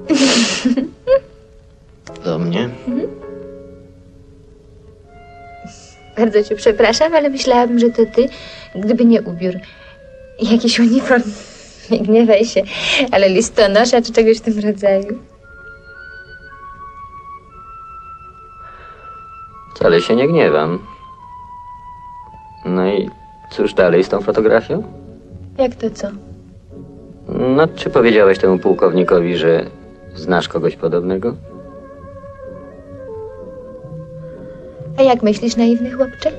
Do mnie? Bardzo cię przepraszam, ale myślałabym, że to ty Gdyby nie ubiór. Jakiś uniform. Nie gniewaj się, ale listonosza czy czegoś w tym rodzaju. Wcale się nie gniewam. No i cóż dalej z tą fotografią? Jak to co? No, czy powiedziałeś temu pułkownikowi, że znasz kogoś podobnego? A jak myślisz, naiwny chłopcze?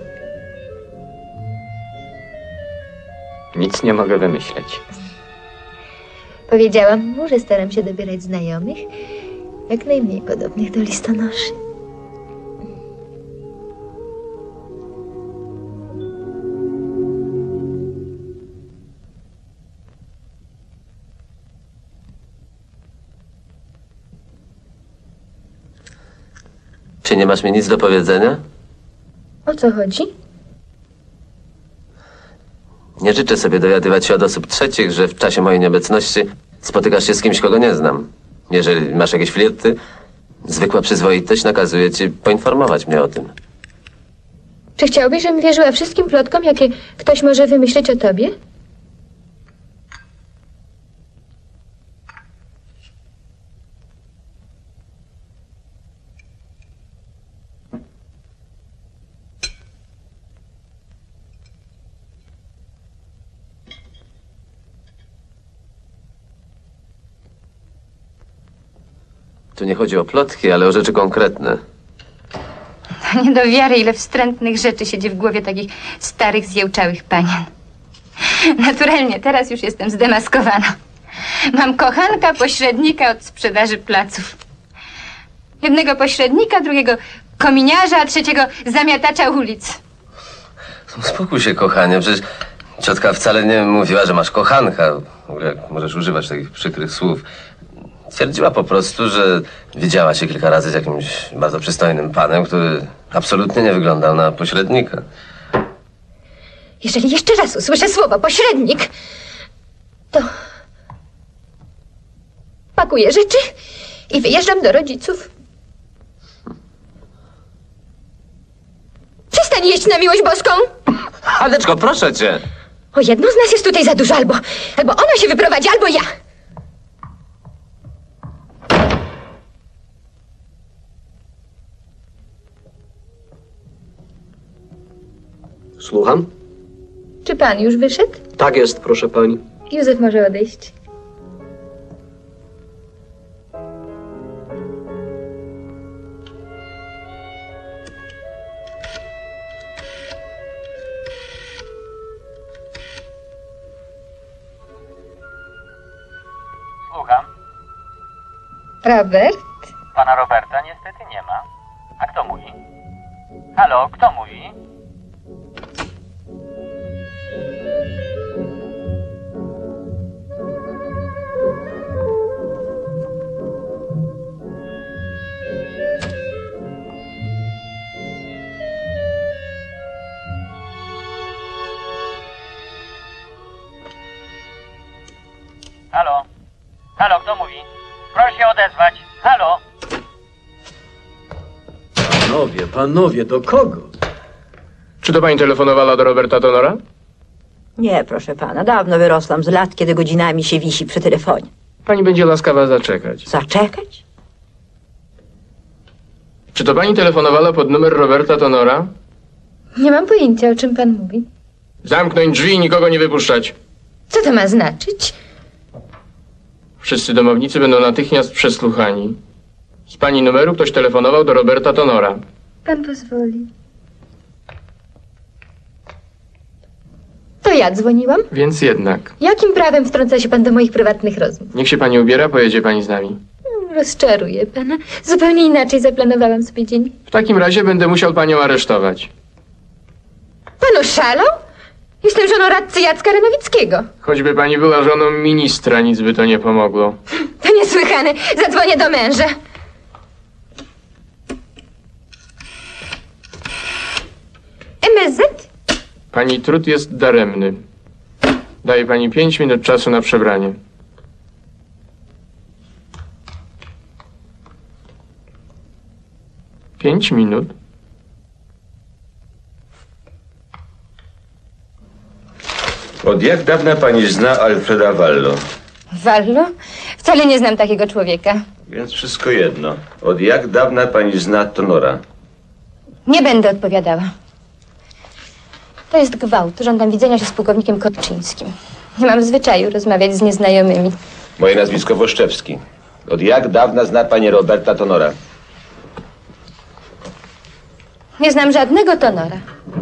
Nic nie mogę wymyśleć. Powiedziałam mu, że staram się dobierać znajomych, jak najmniej podobnych do listonoszy. Czy nie masz mi nic do powiedzenia? O co chodzi? Nie życzę sobie dowiadywać się od osób trzecich, że w czasie mojej nieobecności spotykasz się z kimś, kogo nie znam. Jeżeli masz jakieś flirty, zwykła przyzwoitość nakazuje ci poinformować mnie o tym. Czy chciałbyś, żebym wierzyła wszystkim plotkom, jakie ktoś może wymyśleć o tobie? Tu nie chodzi o plotki, ale o rzeczy konkretne. Nie do wiary, ile wstrętnych rzeczy siedzi w głowie takich starych, zjełczałych panien. Naturalnie, teraz już jestem zdemaskowana. Mam kochanka, pośrednika od sprzedaży placów. Jednego pośrednika, drugiego kominiarza, a trzeciego zamiatacza ulic. Uspokój się, kochanie, przecież ciotka wcale nie mówiła, że masz kochanka. W ogóle jak możesz używać takich przykrych słów. Twierdziła po prostu, że widziała się kilka razy z jakimś bardzo przystojnym panem, który absolutnie nie wyglądał na pośrednika. Jeżeli jeszcze raz usłyszę słowo pośrednik, to pakuję rzeczy i wyjeżdżam do rodziców. Przestań jeść na miłość boską! Adeczko, proszę cię! O, jedno z nas jest tutaj za dużo, albo ona się wyprowadzi, albo ja. Słucham? Czy pan już wyszedł? Tak jest, proszę pani. Józef może odejść. Słucham. Robert? Pana Roberta niestety nie ma. A kto mówi? Halo, kto mówi? Halo? Halo, kto mówi? Proszę się odezwać. Halo? Panowie, do kogo? Czy to pani telefonowała do Roberta Tonora? Nie, proszę pana, dawno wyrosłam z lat, kiedy godzinami się wisi przy telefonie. Pani będzie łaskawa zaczekać. Zaczekać? Czy to pani telefonowała pod numer Roberta Tonora? Nie mam pojęcia, o czym pan mówi. Zamknąć drzwi i nikogo nie wypuszczać. Co to ma znaczyć? Wszyscy domownicy będą natychmiast przesłuchani. Z pani numeru ktoś telefonował do Roberta Tonora. Pan pozwoli. To ja dzwoniłam? Więc jednak. Jakim prawem wtrąca się pan do moich prywatnych rozmów? Niech się pani ubiera, pojedzie pani z nami. Rozczaruję pana. Zupełnie inaczej zaplanowałam sobie dzień. W takim razie będę musiał panią aresztować. Pan oszalał? Jestem żoną radcy Jacka Renowickiego. Choćby pani była żoną ministra, nic by to nie pomogło. To niesłychane. Zadzwonię do męża. MSZ? Pani trud jest daremny. Daję pani 5 minut czasu na przebranie. Pięć minut? Od jak dawna pani zna Alfreda Wallo? Wallo? Wcale nie znam takiego człowieka. Więc wszystko jedno. Od jak dawna pani zna Tonora? Nie będę odpowiadała. To jest gwałt. Żądam widzenia się z pułkownikiem Kolczyńskim. Nie mam zwyczaju rozmawiać z nieznajomymi. Moje nazwisko Woszczewski. Od jak dawna zna pani Roberta Tonora? Nie znam żadnego Tonora.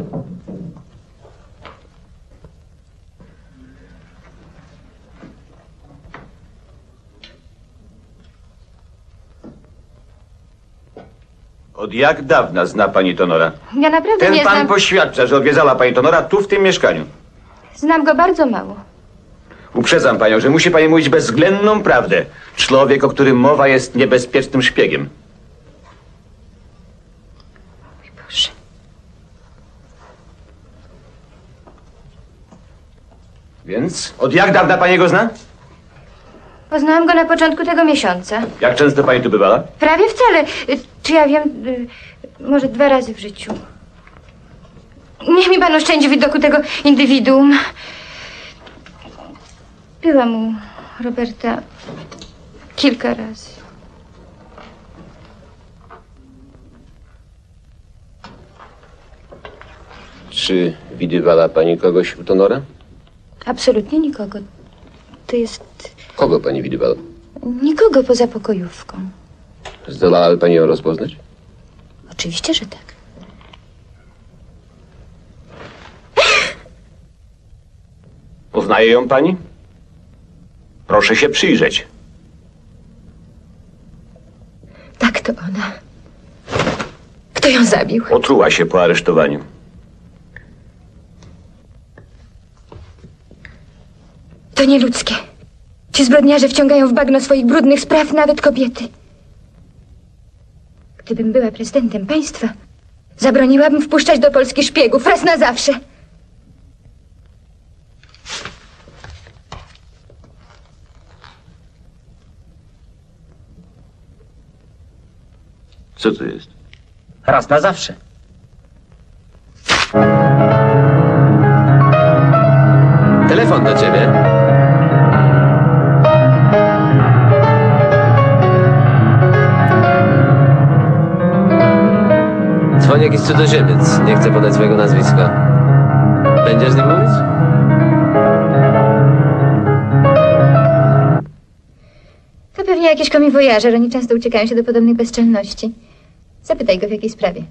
Od jak dawna zna pani Tonora? Ja naprawdę Ten nie pan znam... poświadcza, że odwiedzała pani Tonora tu w tym mieszkaniu. Znam go bardzo mało. Uprzedzam panią, że musi pani mówić bezwzględną prawdę. Człowiek, o którym mowa, jest niebezpiecznym szpiegiem. Boże. Więc od jak dawna pani go zna? Poznałam go na początku tego miesiąca. Jak często pani tu bywała? Prawie wcale. Czy ja wiem, może 2 razy w życiu. Niech mi pan oszczędzi widoku tego indywiduum. Byłam u Roberta kilka razy. Czy widywała pani kogoś u Tonora? Absolutnie nikogo. To jest Kogo pani widywała? nikogo poza pokojówką. Zdołałaby pani ją rozpoznać? Oczywiście, że tak. Poznaje ją pani? Proszę się przyjrzeć. Tak, to ona. Kto ją zabił? Otruła się po aresztowaniu. To nieludzkie. Ci zbrodniarze wciągają w bagno swoich brudnych spraw nawet kobiety. Gdybym była prezydentem państwa, zabroniłabym wpuszczać do Polski szpiegów raz na zawsze. Co to jest? Raz na zawsze. Telefon do ciebie. Dzwoni jakiś cudzoziemiec. Nie chce podać swojego nazwiska. Będziesz z nim mówić? To pewnie jakieś komiwojażer. Oni często uciekają się do podobnych bezczelności. Zapytaj go w jakiej sprawie.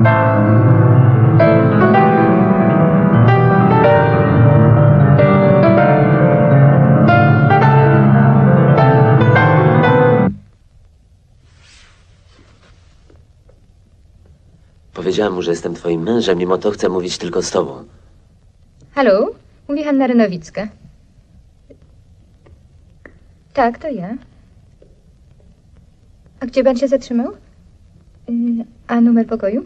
Powiedziałam mu, że jestem twoim mężem, mimo to chcę mówić tylko z tobą. Halo? Mówi Hanna Renowicka. Tak, to ja. A gdzie pan się zatrzymał? A numer pokoju?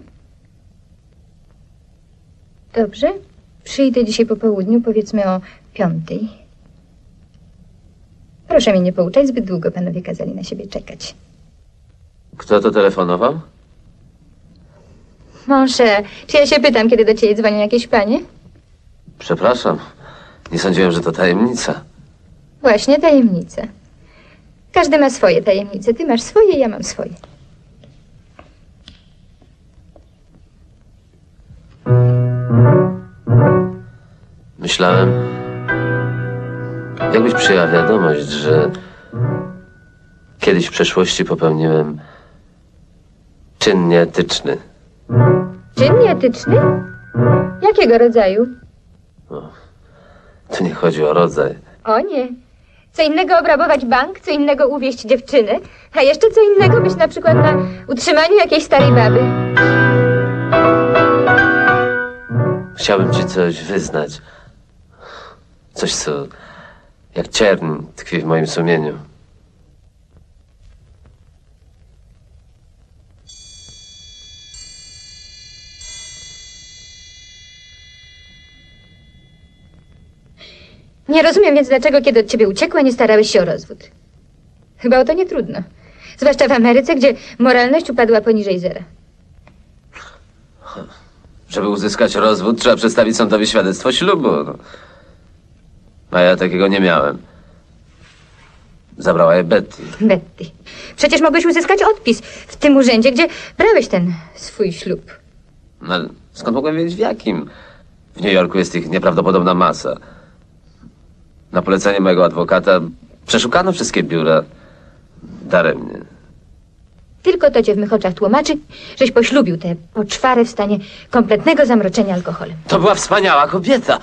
Dobrze. Przyjdę dzisiaj po południu, powiedzmy o 5:00. Proszę mnie nie pouczać, zbyt długo panowie kazali na siebie czekać. Kto to telefonował? Mąże, czy ja się pytam, kiedy do ciebie dzwonią jakieś panie? Przepraszam. Nie sądziłem, że to tajemnica. Właśnie tajemnica. Każdy ma swoje tajemnice. Ty masz swoje, ja mam swoje. Myślałem, jakbyś przyjęła wiadomość, że kiedyś w przeszłości popełniłem czyn nieetyczny. Czyn nieetyczny? Jakiego rodzaju? Tu nie chodzi o rodzaj. O nie. Co innego obrabować bank, co innego uwieść dziewczynę, a jeszcze co innego być na przykład na utrzymaniu jakiejś starej baby. Chciałbym ci coś wyznać. Coś, co jak cierń tkwi w moim sumieniu. Nie rozumiem więc, dlaczego, kiedy od ciebie uciekła, nie starałeś się o rozwód. Chyba o to nie trudno. Zwłaszcza w Ameryce, gdzie moralność upadła poniżej zera. Żeby uzyskać rozwód, trzeba przedstawić sądowi świadectwo ślubu. No. A ja takiego nie miałem. Zabrała je Betty. Betty. Przecież mogłeś uzyskać odpis w tym urzędzie, gdzie brałeś ten swój ślub. No, ale skąd mogłem wiedzieć w jakim? W New Yorku jest ich nieprawdopodobna masa. Na polecenie mojego adwokata przeszukano wszystkie biura. Daremnie. Tylko to cię w mych oczach tłumaczy, żeś poślubił tę poczwarę w stanie kompletnego zamroczenia alkoholem. To była wspaniała kobieta.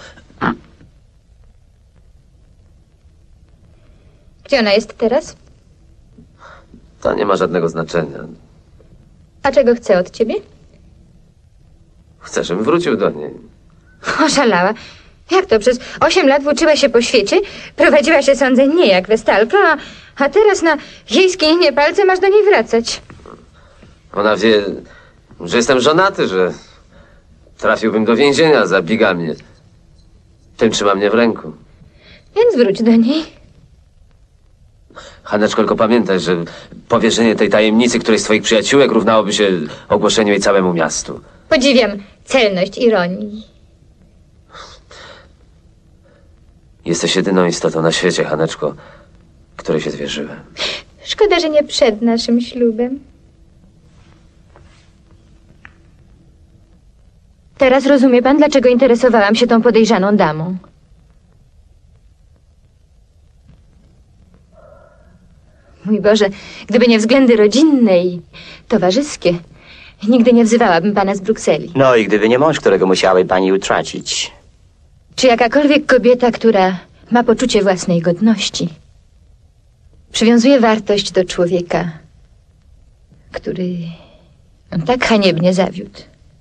Gdzie ona jest teraz? To nie ma żadnego znaczenia. A czego chce od ciebie? Chcę, żebym wrócił do niej. Oszalała. Jak to? Przez 8 lat włóczyła się po świecie, prowadziła się, sądzę, nie jak Westalka, a teraz na jej skinienie palce masz do niej wracać. Ona wie, że jestem żonaty, że trafiłbym do więzienia za bigamię. Tym trzyma mnie w ręku. Więc wróć do niej. Haneczko, tylko pamiętaj, że powierzenie tej tajemnicy którejś z twoich przyjaciółek równałoby się ogłoszeniu jej całemu miastu. Podziwiam celność ironii. Jesteś jedyną istotą na świecie, Haneczko, której się zwierzyłem. Szkoda, że nie przed naszym ślubem. Teraz rozumie pan, dlaczego interesowałam się tą podejrzaną damą. Mój Boże, gdyby nie względy rodzinne i towarzyskie, nigdy nie wzywałabym pana z Brukseli. No i gdyby nie mąż, którego musiały pani utracić. Czy jakakolwiek kobieta, która ma poczucie własnej godności, przywiązuje wartość do człowieka, który on tak haniebnie zawiódł.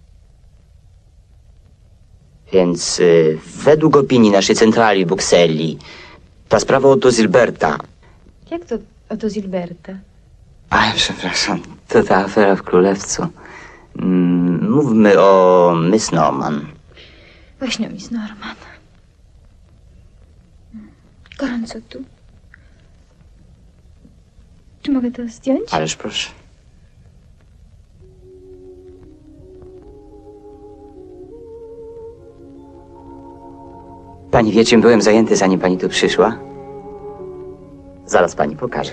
Więc według opinii naszej centrali w Brukseli, ta sprawa Otto Zilberta. Jak to oto Zilberta? A, przepraszam, to ta afera w Królewcu. Mówmy o Miss Norman. Właśnie o Miss Norman. Gorąco tu. Czy mogę to zdjąć? Ależ proszę. Pani wie, czym byłem zajęty, zanim pani tu przyszła? Zaraz pani pokażę.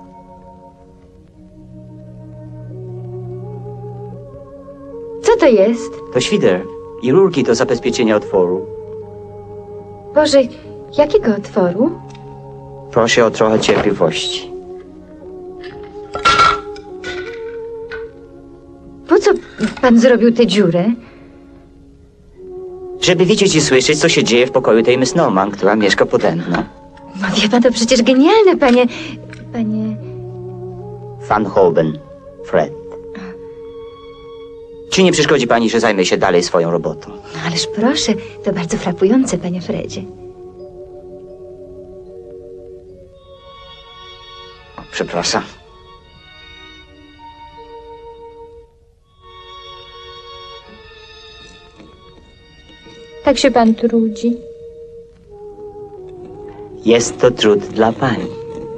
Co to jest? To świder i rurki do zabezpieczenia otworu. Boże, jakiego otworu? Proszę o trochę cierpliwości. Po co pan zrobił tę dziurę? Żeby widzieć i słyszeć, co się dzieje w pokoju tej Miss Norman, która mieszka pode mną. No wie pan, to przecież genialne, panie... Van Hoben, Fred. Czy nie przeszkodzi pani, że zajmę się dalej swoją robotą? No ależ proszę, to bardzo frapujące, panie Fredzie. O, przepraszam. Tak się pan trudzi. Jest to trud dla pani.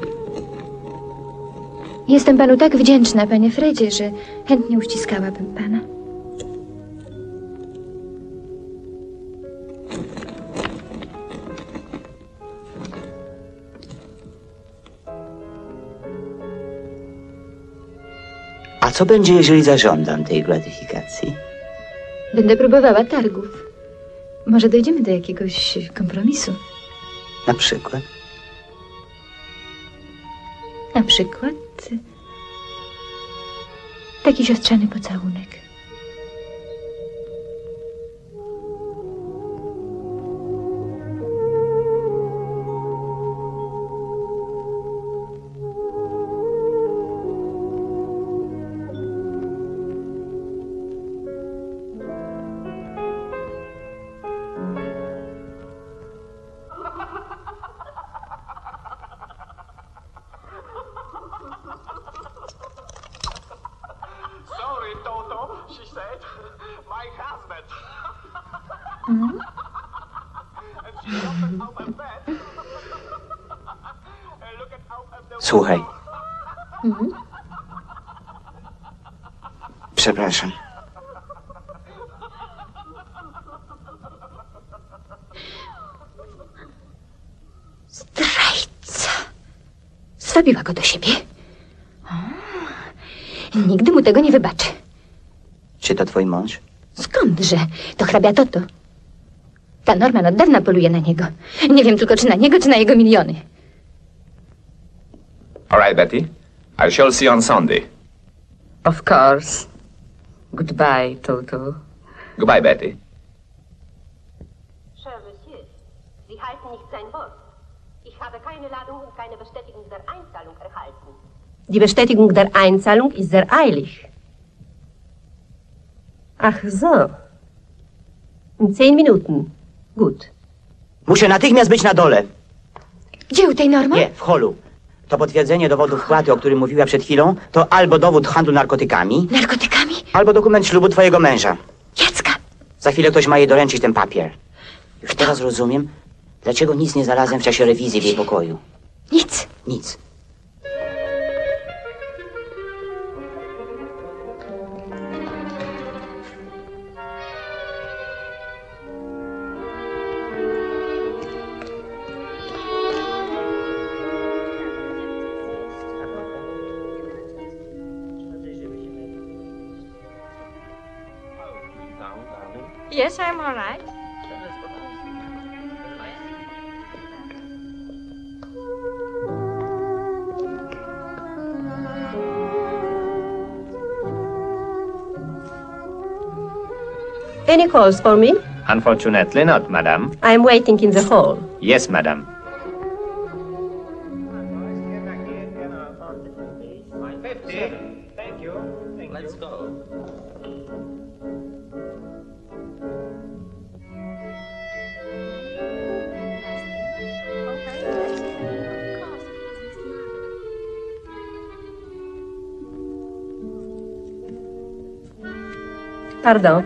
Jestem panu tak wdzięczna, panie Fredzie, że chętnie uściskałabym pana. A co będzie, jeżeli zażądam tej gratyfikacji? Będę próbowała targów. Może dojdziemy do jakiegoś kompromisu. Na przykład? Na przykład taki siostrzany pocałunek. Słuchaj. Przepraszam. Przystąpiła go do siebie. Nigdy mu tego nie wybaczę. Czy to twój mąż? Skądże? To hrabia Toto. Ta Norman od dawna poluje na niego. Nie wiem tylko, czy na niego, czy na jego miliony. All right, Betty. I shall see you on Sunday. Of course. Goodbye, Toto. Goodbye, Betty. Cher Monsieur, Sie halten nicht sein Wort. Ich habe keine Ladung und keine Bestätigung der Einzahlung erhalten. Die Bestätigung der Einzahlung ist sehr eilig. Ach so. In 10 Minuten. Gut. Muszę natychmiast być na dole. Gdzie u tej Norman? Nie, w holu. To potwierdzenie dowodu wpłaty, o którym mówiła przed chwilą, to albo dowód handlu narkotykami, Narkotykami? albo dokument ślubu twojego męża. Jacka! Za chwilę ktoś ma jej doręczyć ten papier. Już teraz rozumiem, dlaczego nic nie znalazłem w czasie rewizji w jej pokoju. Nic. Nic. Yes, I'm all right. Any calls for me? Unfortunately not, madam. I'm waiting in the hall. Yes, madam. Thank you. Let's go. Pardon.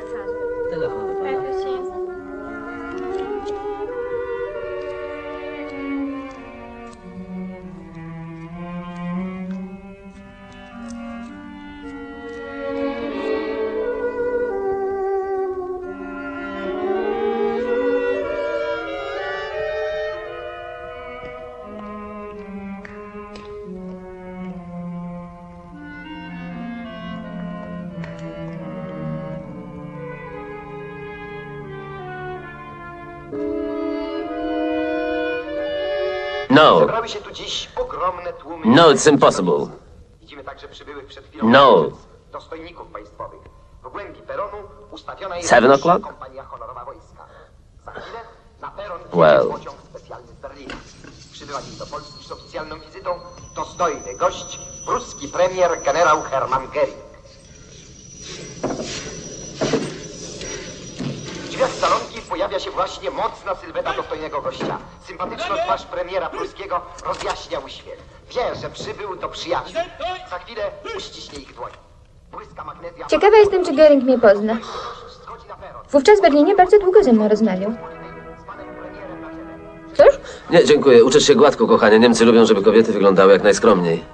No. Zebrały się tu dziś ogromne tłumy. No, it's impossible. Widzimy także przybyłych przed chwilą No. dostojników państwowych. W głębi peronu ustawiona jest 7 o'clock? kompania honorowa wojska. Za chwilę na peron Well. wjedzie pociąg specjalny z Berlina. Przybyła dziś do Polski z oficjalną wizytą dostojny gość, pruski premier generał Hermann Göring. W drzwiach salonki pojawia się właśnie mocna sylweta dostojnego gościa. Sympatyczna twarz premiera pruskiego rozjaśnia uśmiech. Wie, że przybył do przyjaciół. Za chwilę uściśnie ich dłoń. Błyska magnezja... Ciekawa jestem, czy Göring mnie pozna. Wówczas w Berlinie bardzo długo ze mną rozmawiał. Cóż? Nie, dziękuję. Uczesz się gładko, kochanie. Niemcy lubią, żeby kobiety wyglądały jak najskromniej.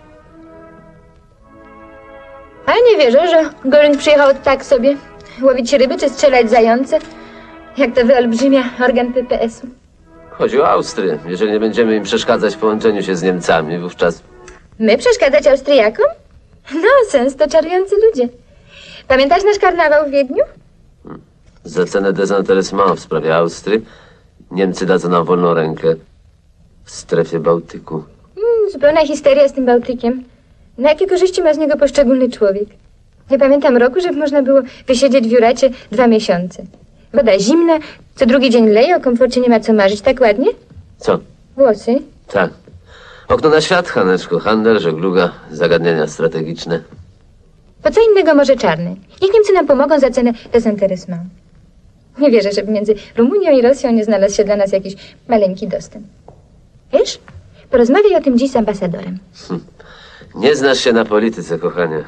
Ale nie wierzę, że Göring przyjechał tak sobie. Łowić ryby czy strzelać zające. Jak to wyolbrzymia organ PPS-u. Chodzi o Austrię. Jeżeli nie będziemy im przeszkadzać w połączeniu się z Niemcami, wówczas... My przeszkadzać Austriakom? Nonsens, to czarujący ludzie. Pamiętasz nasz karnawał w Wiedniu? Za cenę dezinteresement w sprawie Austrii Niemcy dadzą nam wolną rękę w strefie Bałtyku. Zupełna histeria z tym Bałtykiem. Na jakie korzyści ma z niego poszczególny człowiek? Nie pamiętam roku, żeby można było wysiedzieć w Juracie 2 miesiące. Woda zimna, co drugi dzień leje, o komforcie nie ma co marzyć. Tak ładnie? Co? Włosy? Tak. Okno na świat, Haneczko. Handel, żegluga, zagadnienia strategiczne. Po co innego Morze Czarne? Niech Niemcy nam pomogą za cenę dezinteresement. Nie wierzę, żeby między Rumunią i Rosją nie znalazł się dla nas jakiś maleńki dostęp. Wiesz? Porozmawiaj o tym dziś z ambasadorem. Nie znasz się na polityce, kochanie.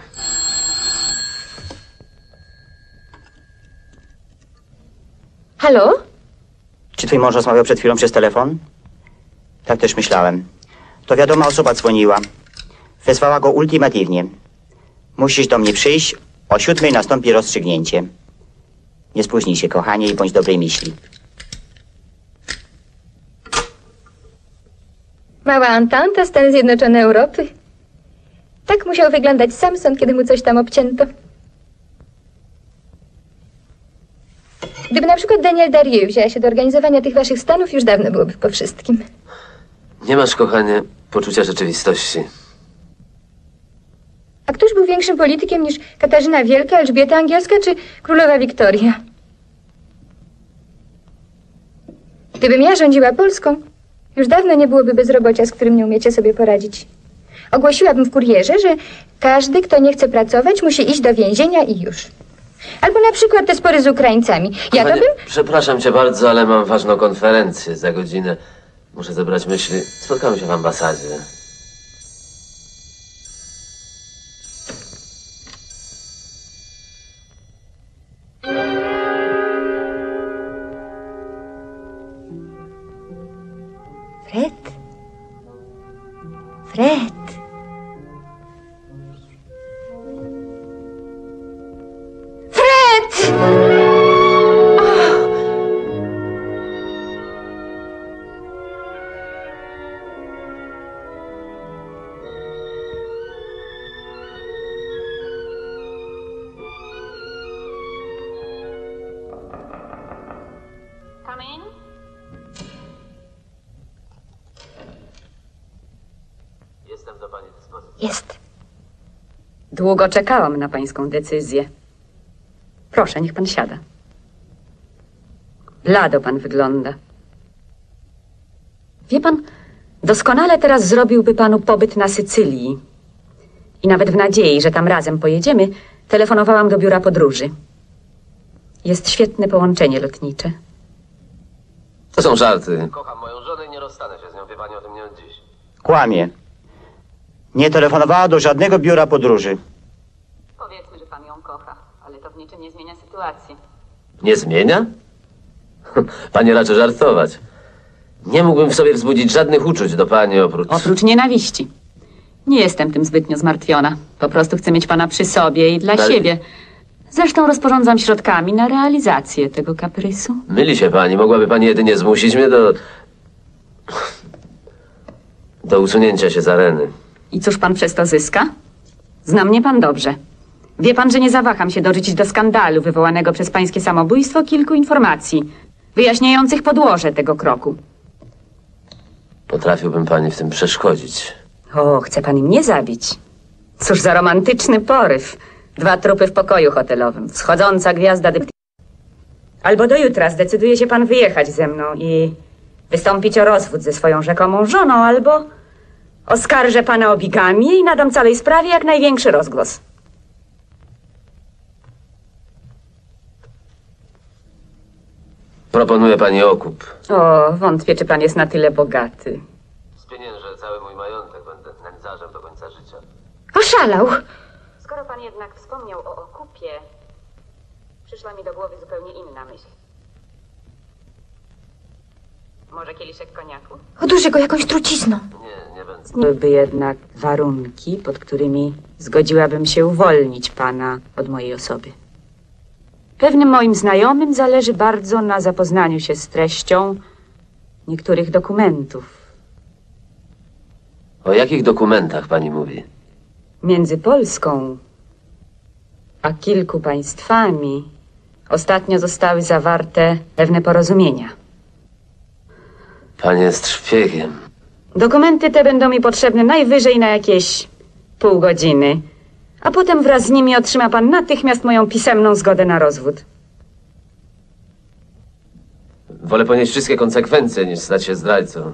Halo? Czy twój mąż rozmawiał przed chwilą przez telefon? Tak też myślałem. To wiadoma osoba dzwoniła. Wezwała go ultimatywnie. Musisz do mnie przyjść, o 7:00 nastąpi rozstrzygnięcie. Nie spóźnij się, kochanie, i bądź dobrej myśli. Mała Entente, Stany Zjednoczone Europy. Tak musiał wyglądać Samson, kiedy mu coś tam obcięto. Gdyby na przykład Daniel Darieux wzięła się do organizowania tych waszych stanów, już dawno byłoby po wszystkim. Nie masz, kochanie, poczucia rzeczywistości. A któż był większym politykiem niż Katarzyna Wielka, Elżbieta Angielska czy królowa Wiktoria? Gdybym ja rządziła Polską, już dawno nie byłoby bezrobocia, z którym nie umiecie sobie poradzić. Ogłosiłabym w kurierze, że każdy, kto nie chce pracować, musi iść do więzienia i już. Albo na przykład te spory z Ukraińcami. Ja to Kochanie, bym... przepraszam cię bardzo, ale mam ważną konferencję za godzinę. Muszę zebrać myśli. Spotkamy się w ambasadzie. Fred? Fred? Fred! Come in. Jestem do pani dyspozycji. Jest. Długo czekałam na pańską decyzję. Proszę, niech pan siada. Blado pan wygląda. Wie pan, doskonale teraz zrobiłby panu pobyt na Sycylii. I nawet w nadziei, że tam razem pojedziemy, telefonowałam do biura podróży. Jest świetne połączenie lotnicze. To są żarty. Kocham moją żonę i nie rozstanę się z nią. Wie pani o tym nie od dziś. Kłamie. Nie telefonowała do żadnego biura podróży. Powiedzmy, że pan ją kocha, ale to w niczym nie zmienia sytuacji. Nie zmienia? Panie raczy żartować. Nie mógłbym w sobie wzbudzić żadnych uczuć do pani Oprócz nienawiści. Nie jestem tym zbytnio zmartwiona. Po prostu chcę mieć pana przy sobie i dla siebie. Zresztą rozporządzam środkami na realizację tego kaprysu. Myli się pani. Mogłaby pani jedynie zmusić mnie do usunięcia się z areny. I cóż pan przez to zyska? Zna mnie pan dobrze. Wie pan, że nie zawaham się dorzucić do skandalu wywołanego przez pańskie samobójstwo kilku informacji wyjaśniających podłoże tego kroku. Potrafiłbym pani w tym przeszkodzić. O, chce pan i mnie zabić. Cóż za romantyczny poryw. 2 trupy w pokoju hotelowym. Wschodząca gwiazda Albo do jutra zdecyduje się pan wyjechać ze mną i wystąpić o rozwód ze swoją rzekomą żoną, albo oskarżę pana o bigamię i nadam całej sprawie jak największy rozgłos. Proponuję pani okup. O, wątpię, czy pan jest na tyle bogaty. Spieniężę cały mój majątek. Będę nędzarzem do końca życia. Oszalał. Skoro pan jednak wspomniał o okupie, przyszła mi do głowy zupełnie inna myśl. Może kieliszek koniaku? Odurzę go jakąś trucizną. Nie będę. Byłyby jednak warunki, pod którymi zgodziłabym się uwolnić pana od mojej osoby. Pewnym moim znajomym zależy bardzo na zapoznaniu się z treścią niektórych dokumentów. O jakich dokumentach pani mówi? Między Polską a kilku państwami ostatnio zostały zawarte pewne porozumienia. Pani jest szpiegiem. Dokumenty te będą mi potrzebne najwyżej na jakieś pół godziny, a potem wraz z nimi otrzyma pan natychmiast moją pisemną zgodę na rozwód. Wolę ponieść wszystkie konsekwencje, niż stać się zdrajcą.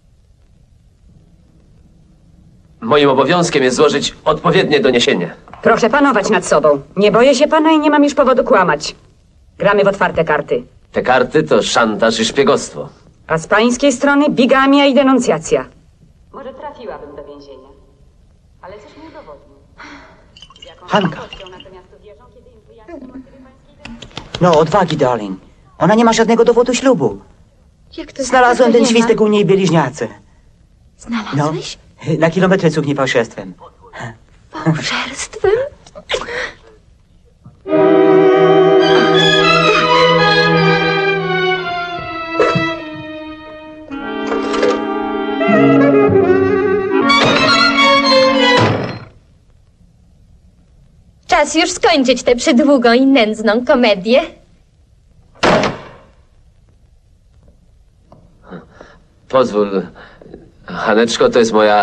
Moim obowiązkiem jest złożyć odpowiednie doniesienie. Proszę panować nad sobą. Nie boję się pana i nie mam już powodu kłamać. Gramy w otwarte karty. Te karty to szantaż i szpiegostwo. A z pańskiej strony bigamia i denuncjacja. Może trafiłabym do więzienia, ale coś nie udowodnił. Hanka. No, odwagi, darling. Ona nie ma żadnego dowodu ślubu. Jak to Znalazłem ten nie ma? świstek u niej bliźniacy. Znalazłeś? No, na kilometry cuknie fałszerstwem. Fałszerstwem? czas już skończyć tę przydługą i nędzną komedię. Pozwól, Haneczko, to jest moja...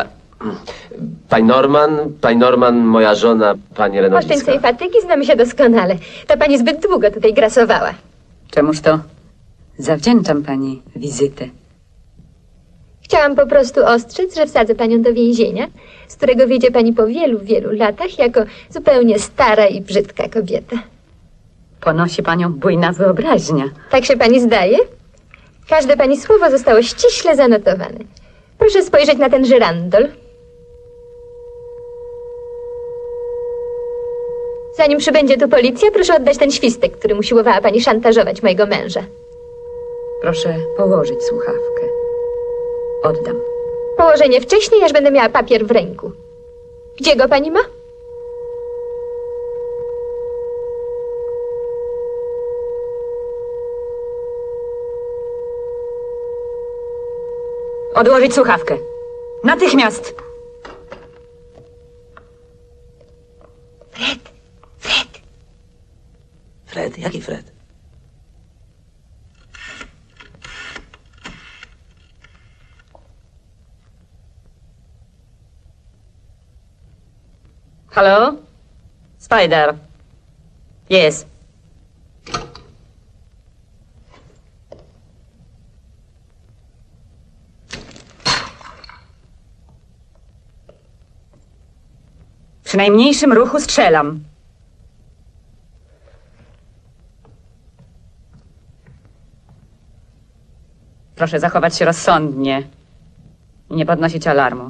Pani Norman, moja żona, pani Renowicka. Oszczędź sobie fatygi, znamy się doskonale. Ta pani zbyt długo tutaj grasowała. Czemuż to zawdzięczam pani wizytę? Chciałam po prostu ostrzec, że wsadzę panią do więzienia, z którego wyjdzie pani po wielu, wielu latach jako zupełnie stara i brzydka kobieta. Ponosi panią bujna wyobraźnia. Tak się pani zdaje? Każde pani słowo zostało ściśle zanotowane. Proszę spojrzeć na ten żyrandol. Zanim przybędzie tu policja, proszę oddać ten świstek, którym usiłowała pani szantażować mojego męża. Proszę położyć słuchawkę. Oddam. Położenie wcześniej, aż będę miała papier w ręku. Gdzie go pani ma? Odłożyć słuchawkę. Natychmiast! Fred, jaki Fred? Halo? Spider. Yes. Przy najmniejszym ruchu strzelam. Proszę zachować się rozsądnie i nie podnosić alarmu.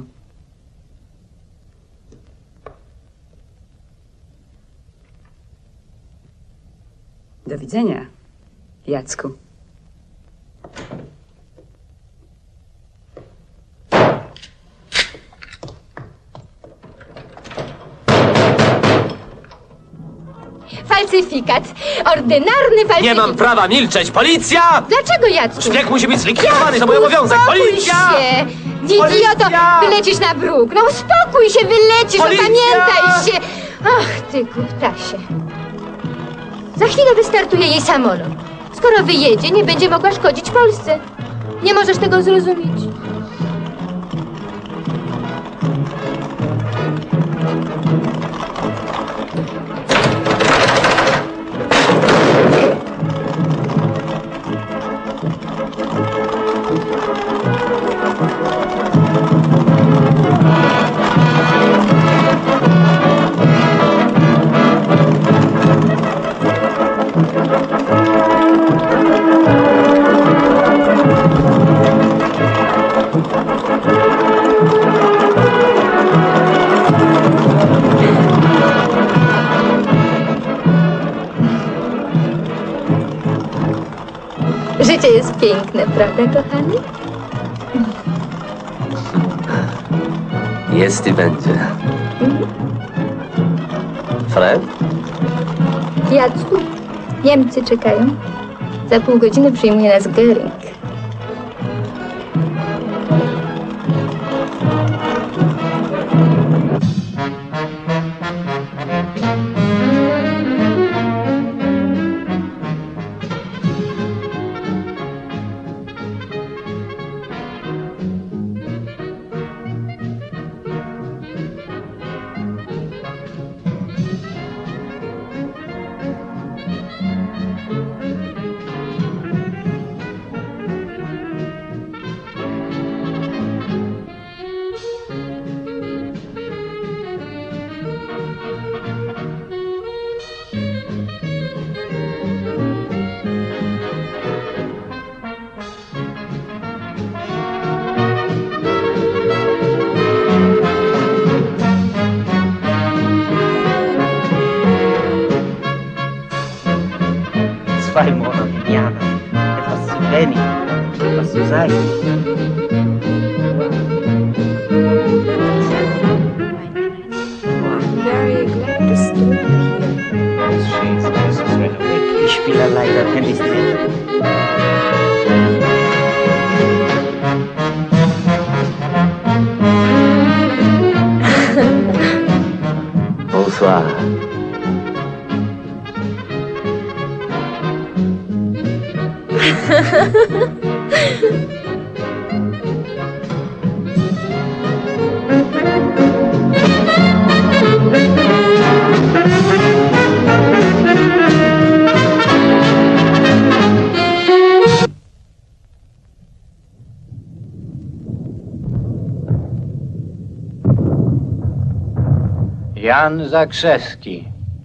Do widzenia, Jacku. Falsyfikat. Ordynarny falsyfikat. Nie mam prawa milczeć! Policja! Dlaczego, Jacku? Szpieg musi być zlikwidowany, to mój obowiązek! Policja! Się. Idioto, wylecisz na bruk. No uspokój się, wylecisz, opamiętaj się. Ach, ty kuptasie. Za chwilę wystartuje jej samolot. Skoro wyjedzie, nie będzie mogła szkodzić Polsce. Nie możesz tego zrozumieć. Życie jest piękne, prawda, kochany? Jest i będzie. Fred? Jacku, Niemcy czekają. Za pół godziny przyjmuje nas Göring. Zwei Monate im Jahr. Etwas zu wenig. Etwas zu sein. Very glad to see you here. Ich spiele leider Tennis nicht. Bonsoir. Jan Zakrzewski.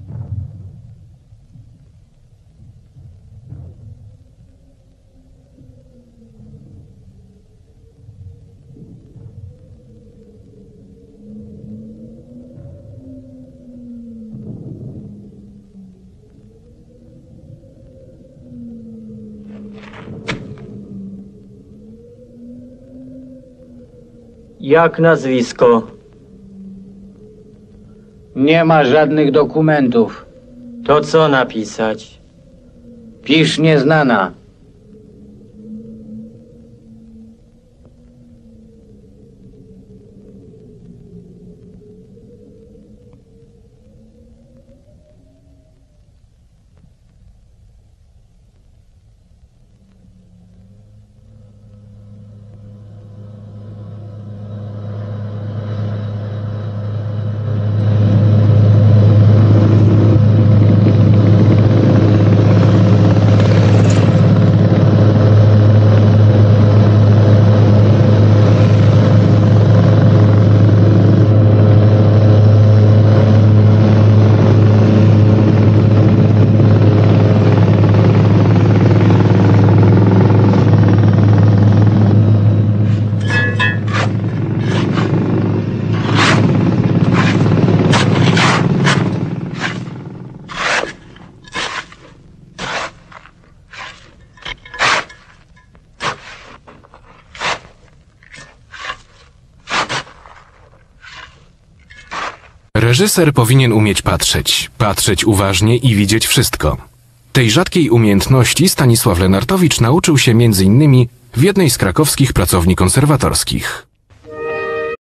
Jak nazwisko? Nie ma żadnych dokumentów. To co napisać? Pisz nieznana. Reżyser powinien umieć patrzeć uważnie i widzieć wszystko. Tej rzadkiej umiejętności Stanisław Lenartowicz nauczył się m.in. w jednej z krakowskich pracowni konserwatorskich.